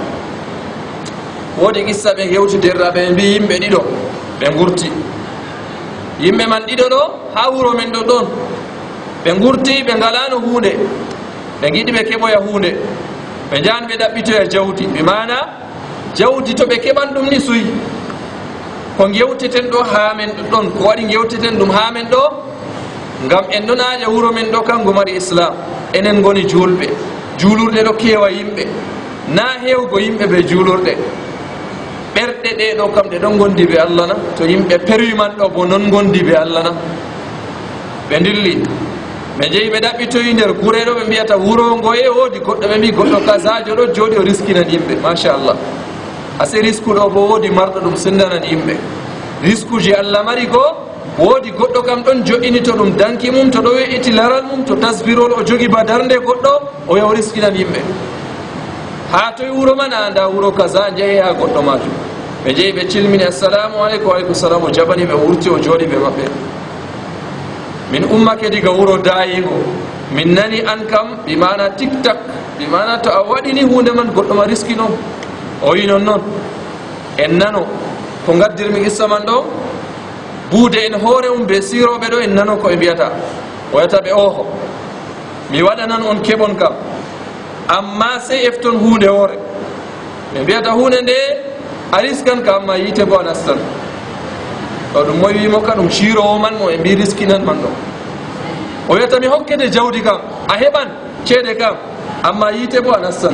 woodi qissa ɓe gewtidirɗaɓe ɓe mbi yimɓe ɗiɗo ɓe gurti yimɓe man ɗiɗo ɗo ha wuro men ɗo ɗon ɓe gurti ɓe ngalano hunde ɓe giɗi ɓe keɓoya hunde ɓe jahan ɓe ɗaɓɓitoya jawdi ɓe mana jawdi to ɓe keɓan ɗum ni suyi ko gewteten ɗo ha men ɗon ko waɗi gewteten ɗum ha men ɗo ngam en ɗon aƴa wuro men ɗo kanko mari islam enen goni julɓe juulurɗe ɗo kewa yimɓe na hewgo yimɓe ɓe juulurɗe ɓerɗe ɗe ɗo kam ɗe ɗon gondi be allah na to yimɓe perwi man ɗo bo non gondi be allah na ɓe dilli ɓe jeeyi ɓe ɗaɓɓitoyi nder gure ɗo ɓe mbiyata wuro ngoye woodi goɗɗo ɓe mbi goɗɗo kasajo ɗo jooɗi o riskinan yimɓe machallah ase risque ɗo bo woodi marɗo ɗum sendanan yimɓe risque ji allah mari ko woodi goɗɗo kam ɗon joƴini to ɗum danki mum to ɗo we'iti laral mum to tasbirol o jogi ba darde goɗɗo o yaw riskinan yimɓe ha toye wuro man a anda wuro kasa jeeyi ha goɗɗo majum ɓe jeeyi ɓe cilmini assalamu aleykum aleykum salam o jaɓani ɓe wurti o jooɗi ɓe maɓɓe min ummake diga wuro dayigo min nani an kam ɗi mana tic tac ɗi mana to a waɗini hunde man goɗɗo ma riski noon o wi non noon en nano ko gaddirmi qissa man ɗo buude en hoore mum be siroɓe ɗo en nano koɓe mbiyata o wiyata ɓe oho mi waɗanan on keɓon kam amma sey efton hunde hoore ɓe mbiyata hunde nde a riskan ka amma yite bo a nastan ɗo ɗum moy wimo ka ɗum cirowo man mo e mbi riskinan man ɗo o wiyata mi hokkete jawdi kam a heɓan ceede kam amma yite bo a nastan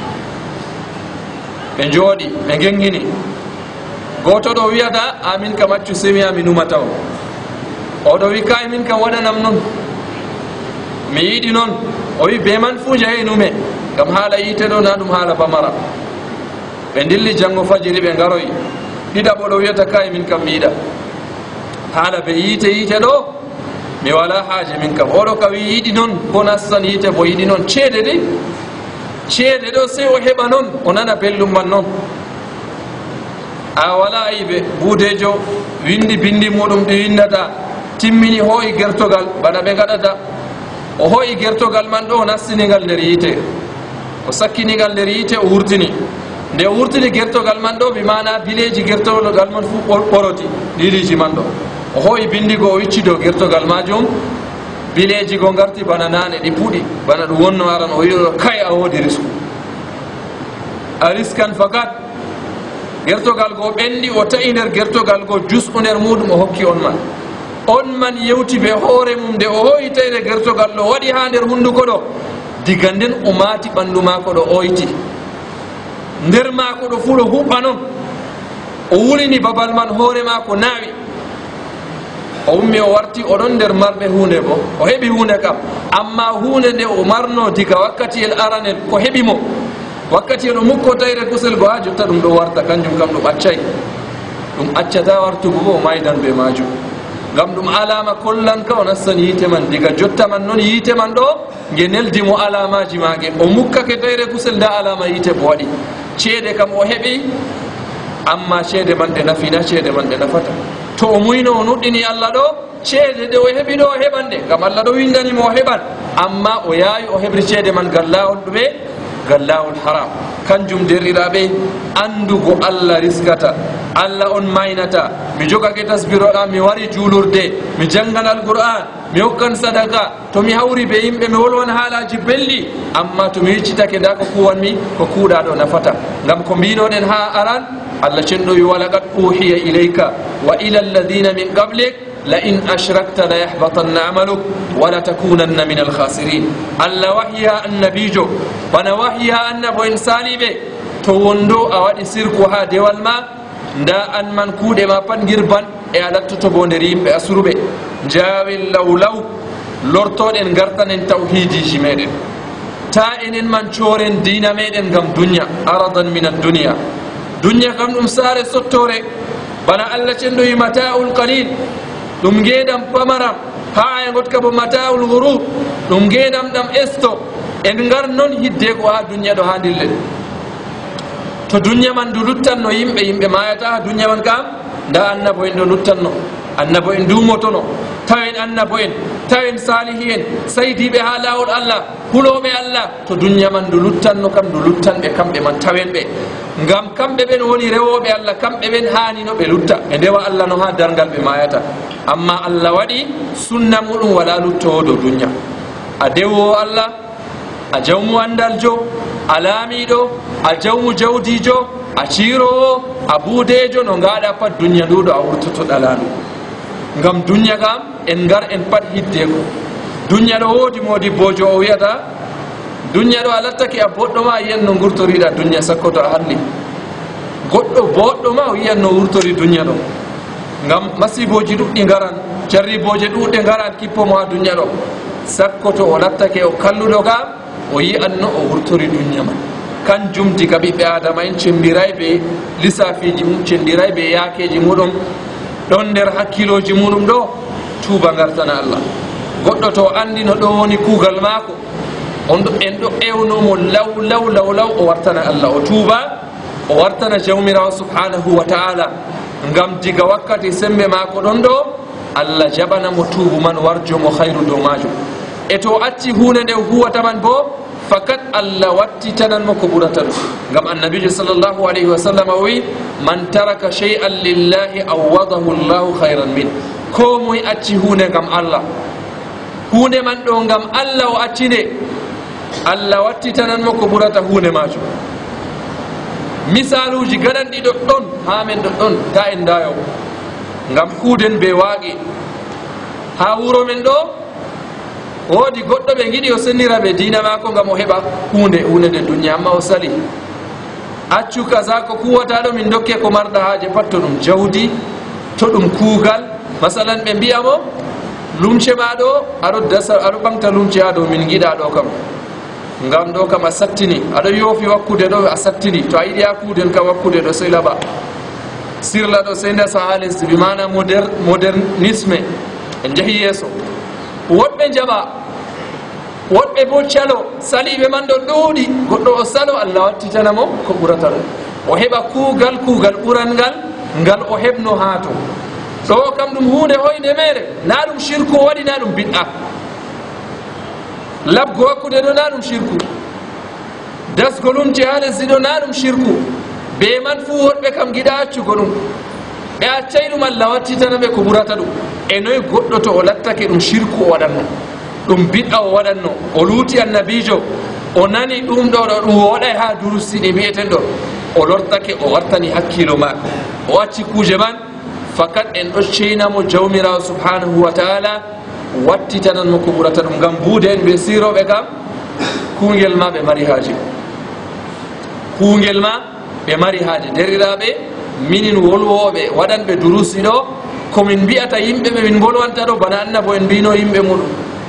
ɓe jooɗi ɓe gengini goto ɗo wiyata amin kam accu semi ami numata o oɗo wi kay min kam waɗanam noon mi yiɗi noon o wi be man fuu jeeyi nume ngam haala yite ɗo na ɗum haala pamara ɓe dilli janngo fajiri ɓe ngaroyi ɗiɗaɓo ɗo wiyata kay min kam mi yiɗa haala ɓe yiite yiite ɗo mi wala haaje min kam oɗo ka wi yiɗi noon ko nastan yiite bo yiɗi noon ceede de ceede ɗo sey o heɓa noon o nana belɗum man noon a wala yiɓe buudejo windi bindi muɗum ɗi windata timmini hooyi gertogal bana ɓe gaɗata o hooyi gertogal man ɗo o nastinigal nder yiite o sakkinigal nder yiite o wurtini nde o wurtini gertogal man ɗo mi mana bileji gertogal man fuu ɓoroti ɗiɗiji man ɗo o hooyi bindigo o wicci dow gertogal majum bileji go garti bana nane ɗi puɗi bana ɗum wonno aran o wiɗo kay a woodi risque a riskan fakat gertogal go ɓendi o ta'i nder gertogal go jus'u nder muɗum o hokki on man on man yewti ɓe hoore mum nde o hoyi tawde gertogal ɗo waɗi ha nder hunduko ɗo diga nden o maati ɓandu mako ɗo oyti nder mako ɗo fuu ɗo huɓɓa noon o wulini babal man hoore mako naawi o ummi o warti oɗon nder marɓe hunde bo o heɓi hunde kam amma hunde nde o marno diga wakkatiyel aranel ko heɓimo wakkatiyel o mukkotayre kusel go ha jotta ɗum ɗo warta kanjum kam ɗum accay ɗum accata wartugo bo o maydan be majum ngam ɗum alama kollan ka o nastan yiite man diga jotta man noon yiite man ɗo nge neldimo alamaji mage o mukkake tayre kusel nda alama yiite bo waɗi ceede kam o heɓi amma ceede man ɗe nafina ceede man ɗe nafata to o muyno o nuɗɗini Allah ɗo ceede ɗe o heɓi ɗo o heɓan ɗe ngam Allah ɗo windanimo o heɓan amma o yaawi o heɓri ceede man gal lawol ɗume gal lawol haram kanjum derɗiraɓe andugo Allah riskata Allah on maynata mi jogake tasbiroɗa mi wari juulurde mi jangan alqur'an mi hokkan sadaka to mi hawri be yimɓe mi wolwan haalaji belɗi amma to mi yiccitake nda ko kuwanmi ko kuuɗa ɗo nafata ngam ko mbinoɗen ha aran Allah cenɗo wi walaqad uhiya ilayka wa ila alladhina min qablik la in ashrakta la yahbatanna amaluk wala takunanna min alkhasirin Allah wahiya annabijo bana wahiya annabo en saliɓe to wondo a waɗi sirku ha dewal ma nda an man kuuɗe ma pat girban e a lattoto bo nder yimɓe asuruɓe jawel law law lortoɗen gartanen tawhidiji meɗen ta enen man coren dina meɗen gam dunya aradan min ad-dunya dunya kam ɗum saare sottore bana Allah cenɗoyi mata'ul qalil ɗum ngeɗam pamaram ha e gotka bo mata'ul ghurur ɗum ngeɗam ɗam esto en gar noon hidde ko ha dunya ɗo ha dillen to dunya man du luttanno yimɓe yimɓe mayata ha dunya man kam nda annabo en ɗo luttanno annabo en dumotono tawen annabo en tawen salihi en saydiɓe ha lawol Allah huloɓe Allah to dunya man du luttanno kam du luttanɓe kamɓe man tawen ɓe ngam kamɓe ɓen woni rewoɓe Allah kamɓe ɓen hanino ɓe lutta ɓe ndewa Allah no ha dargal ɓe mayata amma Allah waɗi sunna muɗum wala luttowo dow dunya a dewowo Allah a jawmu andaljo a laamiɗo a jawmu jawdijo a ciirowo a buudejo no ngaɗa pat dunya nduɗo a wurtoto ɗalaɗu ngam dunya kam en gar en pat hidde ko dunya ɗo woodi modi bojo o wiyata dunya ɗo a lattake a boɗɗo ma a yiyan no gurtoriɗa dunya sakko to a halli goɗɗo boɗɗo ma o yiyan no wurtori dunya ɗo ngam masiboji ɗuɗɗi ngaran jarriboje ɗuɗɗe ngaran kippomo ha dunya ɗo sakko to o lattake o kalluɗo kam o yi'anno o wurtori dunya man kanjum diga ɓiɓɓe adama en cendiray ɓe lissafiji mum cendiray ɓe yakeji muɗum ɗon nder hakkiloji muɗum ɗo tuuba gartana Allah goɗɗo to andi no ɗo woni kuugal maako on ɗo en ɗo ewnomo law law law law o wartana Allah o tuuba o wartana jawmirawo subhanahu wa ta'ala ngam diga wakkati sembe maako ɗon ɗo Allah jaɓanamo tuubu man warjomo hayru dow majum e to acci hunde nde huwata man bo fakat Allah wattitananmo ko ɓurata ɗum ngam annabijo sallllahu alayhi wa sallam o wi man taraka shay'an lillahi awwadahu llahu hayran min ko moye acci hunde ngam Allah hunde man ɗo ngam Allah o accinde Allah wattitananmo ko ɓurata hunde majum misaluji gaɗanɗiɗo ɗon ha men ɗo ɗon ta en dayo ngam kuuden be waaƙi ha wuro men ɗo woodi goɗɗo ɓe giɗi o sennira ɓe diina maako ngam o heɓa hunde hunde nde dunya amma o sali accu kaza ko kuwataɗo min dokke ko marɗa haaje pat to ɗum jawdi to ɗum kuugal masalan ɓe mbiyamo lumce ma ɗo aɗo dasa aɗo ɓamta lumce ha dow min giɗa ɗo kam ngam ɗo kam a sattini aɗo yoofi wakkude ɗo a sattini to a yiɗi ha kuuden kam wakkude ɗo sey laɓa sirla ɗo sey ndesa ha lesdi bi mana modernisme en jeehi yeeso woɗɓe jaɓa woɗɓe bo calo saliɓe man ɗo ɗuuɗi goɗɗo o salo Allah wattitanamo ko ɓurata ɗum o heɓa kuugal kuugal ɓuran ngal ngal o heɓno ha to ɗo kam ɗum hunde hoyde mere na ɗum shirku o waɗi na ɗum bid'a labgo wakkude ɗo na ɗum shirku dasgo lumce ha lesdi ɗo na ɗum shirku be man fuu woɗɓe kam giɗa accugo ɗum ɓe accay ɗum Allah wattitanaɓe ko ɓurata ɗum e noyi goɗɗo to o lattake ɗum shirku o waɗanno ɗum bid'a o waɗanno o luuti annabijo o nani ɗum ɗo ɗo ɗum woɗay ha durusi ɗi mbiyeten ɗo o lortake o wartani hakkilo maako o acci kuuje man fakat en ɗo ceynamo jawmirawo subhanahu wa taala wattitananmo ko ɓurata ɗum ngam buude en ɓe siroɓe kam kungel ma ɓe mari haaji kungel ma ɓe mari haaji deriraɓe minin wolwoɓe waɗanɓe durusi ɗo komin mbi'ata yimɓe ɓe min bolwanta ɗo bana annabo en mbino yimɓe muɗum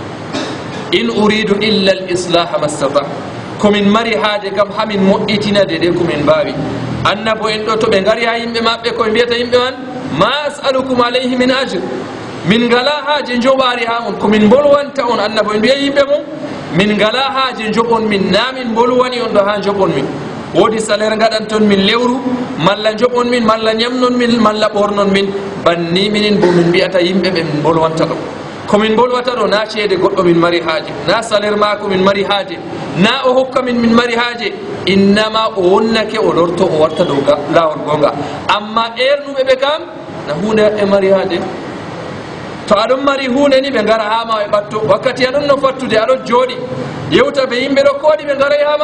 in uridu illa l islaha ma stata komin mari haaje kam hamin moƴƴitinade de komin mbawi annabo en ɗo to ɓe ngari ha yimɓe maɓɓe koɓe mbiyata yimɓe man ma asalukum alayhi min ajre min ngala haaje joɓari ha on komin bolwanta on annabo en mbiya yimɓe mum min ngala haaje joɓon min na min bolwani on ɗo ha joɓon min woodi salaire gaɗanton min lewru malla joɓon min malla ñamnon min malla ɓornon min banni minin bo min mbiyata yimɓe ɓe min bolwanta ɗo komin bolwata ɗo na ceede goɗɗo min mari haaje na salaire mako min mari haaje na o hokka min min mari haaje innama o wonnake o lorto o watta dow lawol gonga amma ernuɓe ɓe kam na hunde e mari haaje to aɗon mari hunde ni ɓe ngara hama e ɓatto wakkati aɗon no fattude aɗon jooɗi yewta ɓe yimɓe ɗo koɗi ɓe ngaray hama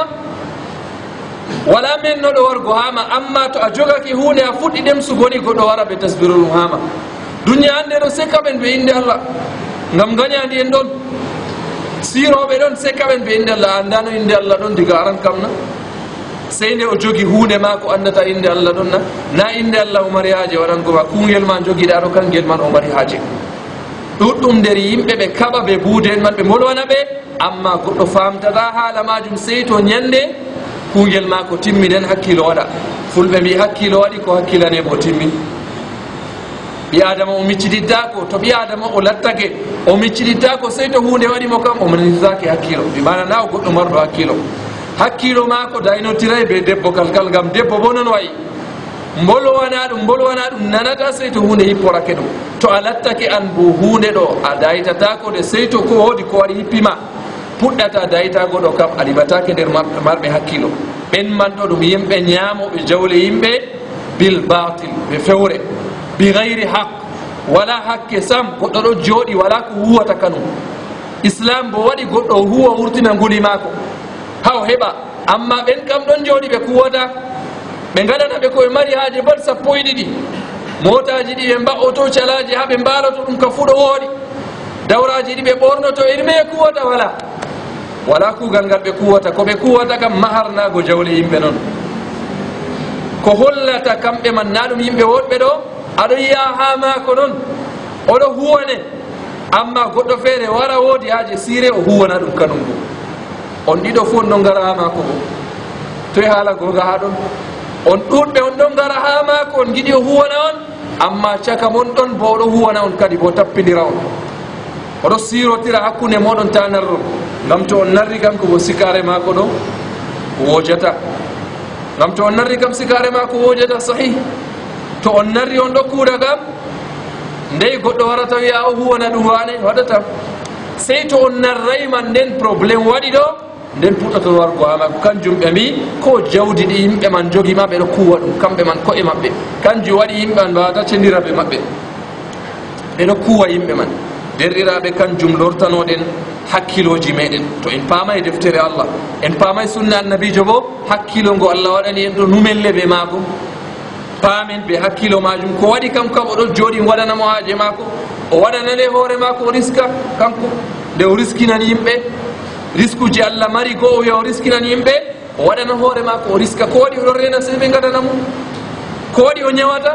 wala men no ɗo wargo hama amma to a jogaki hunde a fuɗɗi ɗemsugoni goɗɗo wara ɓe tasbiro ɗum hama duniya hande ɗo sekka ɓen ɓe inde Allah ngam gañadi en ɗon siroɓe ɗon sekka ɓen ɓe inde Allah andano inde Allah ɗon diga aran kam na sey nde o jogi hunde ma ko andata inde Allah ɗon na na inde Allah o mari haaje waɗangoma kungel ma jogiɗa ɗo kangel man o mari haaje ɗuɗɗum nder yimɓe ɓe kaɓa ɓe buude en man ɓe molwana ɓe amma goɗɗo famtata haala majum sey to ñande kungel ma ko timminen hakkilo waɗa fulɓe mbi hakkilo waɗi ko hakkilane bo timmi ɓi adama o miccididdako to ɓi adama o lattake o miccididdako sey to hunde waɗimo kam o manitake hakkilo ɓi mana na o goɗɗo marɗo hakkilo hakkilo mako daynotiray be debbo kalkal gam debbo bo non wayi mbolwana ɗum mbolwana ɗum nanata sey to hunde hipporake ɗum to a lattake an bo hunde ɗo a daytatako de sey to ko woodi ko waɗi hippima puɗɗata dayitago ɗo kam a ɗiɓatake nder marɓe hakkilo ɓen man ɗo ɗum yimɓe ñamoɓe jawle yimɓe bil batil ɓe fewre bi gayri haq wala hakke sam goɗɗo ɗo jooɗi wala ko huwata kanum islam bo waɗi goɗɗo huwa wurtina nguli mako ha o heɓa amma ɓen kam ɗon jooɗi ɓe kuwata ɓe gaɗana ɓe koɓe mari haaje bat sappo e ɗiɗi motaji ɗi ɓe mba'oto calaji ha ɓe mbaloto ɗum ka fuɗo wooɗi dawraji ɗi ɓe ɓornoto irme e kuwata wala wala kugal ngal ɓe kuwata ko ɓe kuwata kam maharnago jawle yimɓe noon ko hollata kamɓe man na ɗum yimɓe woɗɓe ɗo aɗo yiya ha mako noon oɗo huwane amma goɗɗo feere wara woodi haaje sire o huwana ɗum kanum bo on ɗiɗo fof on ɗon ngara ha mako bo toye haala gonga ha ɗon on ɗuɗɓe on ɗon ngara ha mako on giɗi o huwana on amma caka mon ɗon bo oɗo huwana on kadi bo tappidira on oɗo sirotira hakkunde moɗon ta narron ngam to on narri kam ko bo sikare mako ɗo wojata ngam to on narri kam sikare mako wojata sahih to on narri on ɗo kuuɗa kam ndey goɗɗo warata wiya o huwana ɗum wane waɗata sey to on narrayman nden probléme waɗi ɗo nden puɗɗoto wargo hama kanjum ɓe mbi ko jawdi ɗi yimɓe man jogima ɓeɗo kuwa ɗum kamɓe man koye maɓɓe kanjum waɗi yimɓe man mbawata cendiraɓe maɓɓe ɓeɗo kuwa yimɓe man derɗiraɓe kanjum lortanoɗen hakkiloji meɗen to en paamay deftere Allah en paamay sunna annabijo bo hakkilo ngo Allah waɗani en ɗo numelle ɓe maako paamen ɓe hakkilo majum ko waɗi kam kam oɗo jooɗi waɗanamo haaje maako o waɗanane hoore maako o riska kanko nde o riskinan yimɓe risque ji Allah mari go o wiya o riskinan yimɓe o waɗana hoore maako o riska ko waɗi oɗo rena sey ɓe gadanamo ko waɗi o ñawata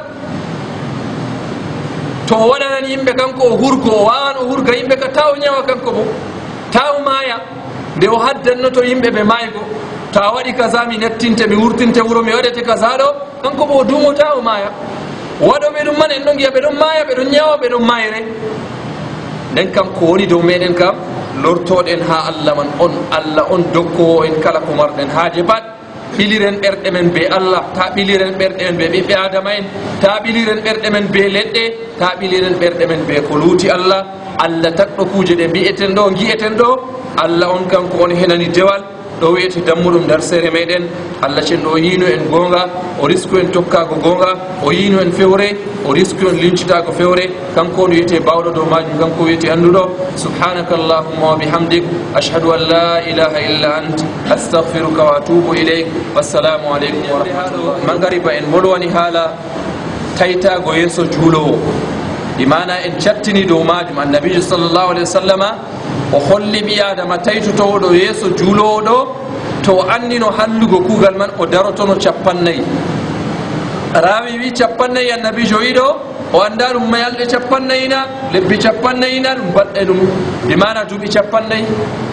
to o waɗanan yimɓe kanko o hurgo o wawan o hurga yimɓe ka taw ñawa kanko bo taw maaya nde o haddannoto yimɓe ɓe maygo to a waɗi kaza mi nettinte mi wurtinte wuro mi waɗete kaza ɗo kanko bo o dumo taw maaya waɗoɓe ɗum man en ɗon giya ɓe ɗon maaya ɓe ɗon ñawa ɓe ɗon mayre nden kam ko woni dow meɗen kam lortoɗen ha Allah man on Allah on dokkowo en kala ko marɗen haaje pat ɓiliren ɓerɗe men be Allah ta ɓiliren ɓerɗe men be ɓiɓɓe adama en ta ɓiliren ɓerɗe men be leɗɗe ta ɓiliren ɓerɗe men be ko luuti Allah Allah takɗo kuje ɗe mbi'eten ɗo gi'eten ɗo Allah on kanko on henani dewal ɗo wiyete dammuɗum nder seere meɗen Allah cenɗo o yino en gonga o risque en tokkago gonga o yino en fewre o risque en lincitago fewre kanko on wiyete bawɗo dow majum kanko wiyete anduɗo subhanaka allahumma wa bihamdik ashhadu an la ilaha illa ant astaghfiruka wa atubu ileyk wassalamu aleykum wa rahmatullah mangariba en molwani haala taytago yeeso juulowo imana en cattini dow majum annabijo sallllahu alayhi wa sallama o holli ɓi adama taytutowo ɗo yeeso juulowo ɗo to o annino hallugo kuugal man o darotono capannayyi rawi wi capannayyi annabijo wi ɗo وأندار ما يلي شبنينا لبي شبنينا بدلهم بمعنى دوبي شبني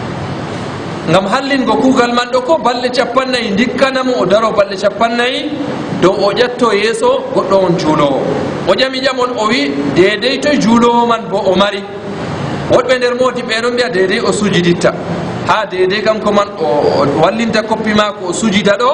ngam hallin go kugal man do ko balle cappannayi dikkanamo o daro balle cappannayi dow o ƴetto yeeso goɗɗo on juulowo o ƴami ƴamon o wi deedey to juulowo man bo o mari woɗɓe nder modi ɓe ɗon mbiya deedey o sujiditta ha deedey kanko man o wallinta koppi mako o sujida ɗo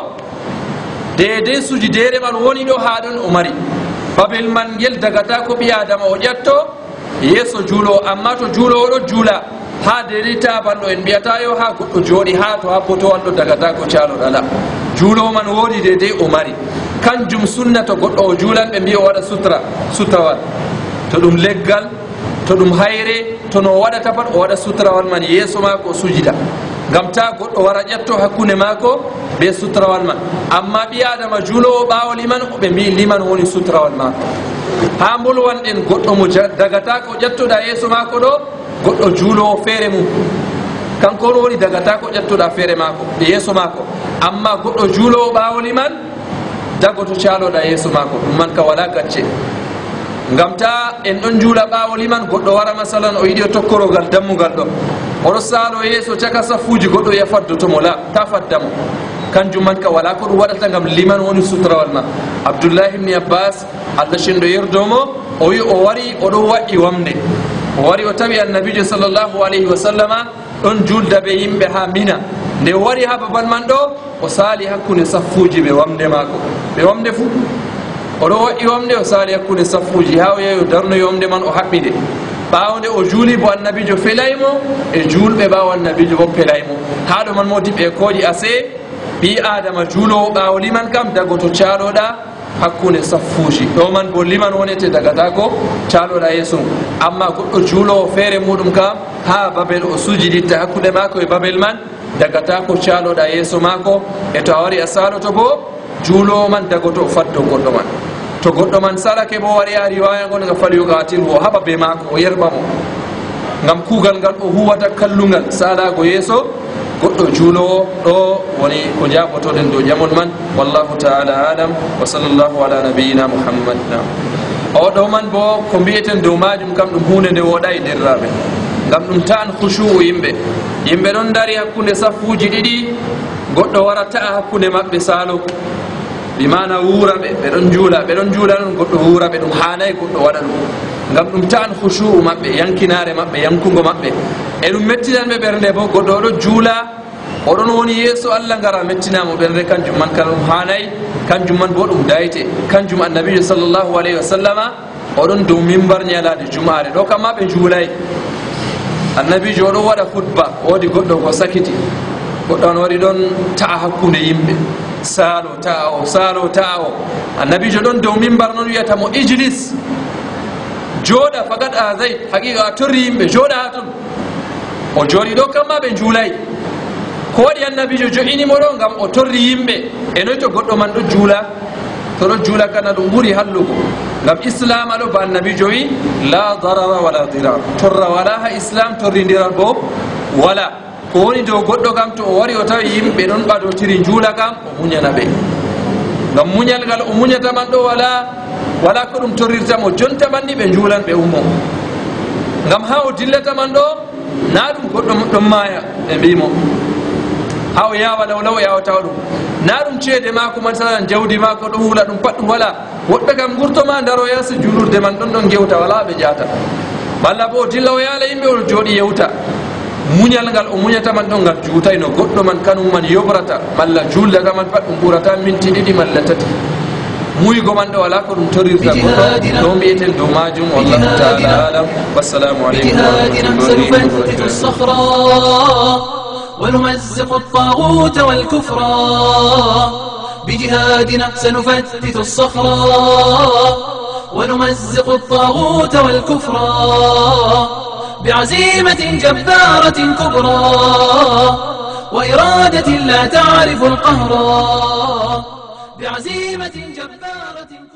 deedey sujidere man woni ɗo ha ɗon o mari babel man ngel dagata ko ɓi adama o ƴetto yeeso juulowo amma to juulowo ɗo juula ha deedey tabalɗo en mbiyata yo ha goɗɗo jooɗi ha to ha potowal ɗo dagata ko caloɗala juulowo man woodi deedey o mari kanjum sunna to goɗɗo o juulan ɓe mbiya o waɗa sutra sutrawal to ɗum leggal to ɗum hayre to no waɗata pat o waɗa sutrawal man yeeso maako o sujida ngam ta goɗɗo wara ƴetto hakkunde maako be sutrawal man amma ɓi adama juulowo ɓaawo liman ɓe mbi liman woni sutrawal maako ha mbolwanɗen goɗɗo mo dagata ko ƴettoɗa yeeso maako ɗo goɗɗo juulowo feere mum kanko on woni dagata ko ƴettoɗa feere maako e yeeso maako amma goɗɗo juulowo ɓaawo liman dagoto caloɗa yeeso maako ɗum man ka wala gacce ngam ta en ɗon juula ɓaawo liman goɗɗo wara masalan o yiɗi o tokkorogal dammugal ɗo oɗo saalo yeeso caka saffuji goɗɗo ya faddotomo la ta faddamo kanjum man ka wala ko ɗum waɗata ngam liman woni sutrawal ma abdoullahi ibni abbas allah shenɗo yerdomo o wi o wari oɗo waɗi wamde o wari o tawi annabijo sallllahu alayhi wa sallama ɗon julda ɓe yimɓe ha mina nde o wari ha babal man ɗo o saali hakkude saffuji ɓe wamde maako ɓe wamde fuu oɗo waɗi wamde o saali hakkude saffuji ha o yehi o darnoyi wamde man o haɓɓide ɓawde o juuli bo annabijo felaymo e julɓe ɓawo annabijo bo pelaymo ha ɗo man modi ɓe kooƴi ase ɓi adama juulowo ɓawo liman kam dagoto caloɗa hakkunde saffuji ɗo man bo liman wonete dagata ko caloɗa yeeso amma goɗɗo juulowo feere muɗum kam ha babel o sujiditta hakkude mako e babel man dagata ko caloɗa yeeso mako e to a wari a saloto bo juulowo man dagoto o faddo goɗɗo man to goɗɗo man salake bo wari ha riwaya ngol nga falyuqatilhu o haɓa be mako o yerɓamo ngam kuugal ngal o huwata kallungal salago yeeso goɗɗo juulowo ɗo woni ko jaɓotoɗen dow ƴamon man wallahu taala alam wa sallllahu ala nabiyina muhammad nam o ɗo man bo ko mbiyeten dow majum kam ɗum hunde nde woɗayi derraɓe ngam ɗum tan khushu'u yimɓe yimɓe ɗon dari hakkunde saffuji ɗiɗi goɗɗo wara ta'a hakkunde maɓɓe saalo bimana wuura ɓe ɓe ɗon juula ɓe ɗon juula ɗon goɗɗo wuura ɓe ɗum hanayi goɗɗo waɗa ɗum ngam ɗum tan khushu'u maɓɓe yankinare maɓɓe yankugo maɓɓe e ɗum mettinanɓe ɓernde bo goɗɗo oɗo juula oɗon woni yeeso allah ngara mettinamo ɓernde kanjum man kala ɗum hanayi kanjum man bo ɗum dayte kanjum annabijo sallllahu alayhi wa sallama oɗon dow mimbar ñalade jumare ɗo kamma ɓe juulayi annabijo oɗo waɗa khutba woodi goɗɗo ko sakiti goɗɗo on wari ɗon ta'a hakkunde yimɓe saalo ta'a o saalo ta'a o annabijo ɗon dow mimbar noon wiyatamo ijlis jooɗa fagat azay haqiqa a torri yimɓe jooɗa ha ton o jooɗi ɗo kamma ɓe juulayi ko waɗi annabijo jo'inimo ɗo ngam o torri yimɓe e noyi to goɗɗo man ɗo juula to ɗo juula kana ɗum ɓuri hallugo ngam islam aɗo ba annabijo wi la darara wala dirar torra wala ha islam torrindiral bo wala ko woni dow goɗɗo kam to o wari o tawi yimɓe ɗon ɓadotiri juula kam o muñana ɓe ngam muñal ngal o muñata man ɗo wala wala ko ɗum torrirtamo jonta man ni ɓe juulan ɓe ummo ngam ha o dillata man ɗo na ɗum goɗɗo ɗon maya ɓe mbimo ha o yawa law law o yawatawa ɗum na ɗum ceede mako man salan jawdi mako ɗo huula ɗum pat ɗum wala woɗɓe kam gurtoma daro yasa julurde man ɗon ɗon gewta wala ɓe jata walla bo o dilla o yaala yimɓe o jooɗi yewta muñal ngal o muñata man ɗon ngal juutay no goɗɗo man kanum man yobrata malla juldaga man pat ɗum ɓurata minti ɗiɗi malla tati muygo man ɗo wala ko ɗum torirta goɗɗo ɗo mbiyeten dow majum wallahu taala alam wassalamu aleykum warahmatullahi ونمزق الطاغوت والكفرا بجهادنا سنفتت الصخرا ونمزق الطاغوت والكفرا بعزيمة جبارة كبرى وإرادة لا تعرف القهر بعزيمة جبارة كبرى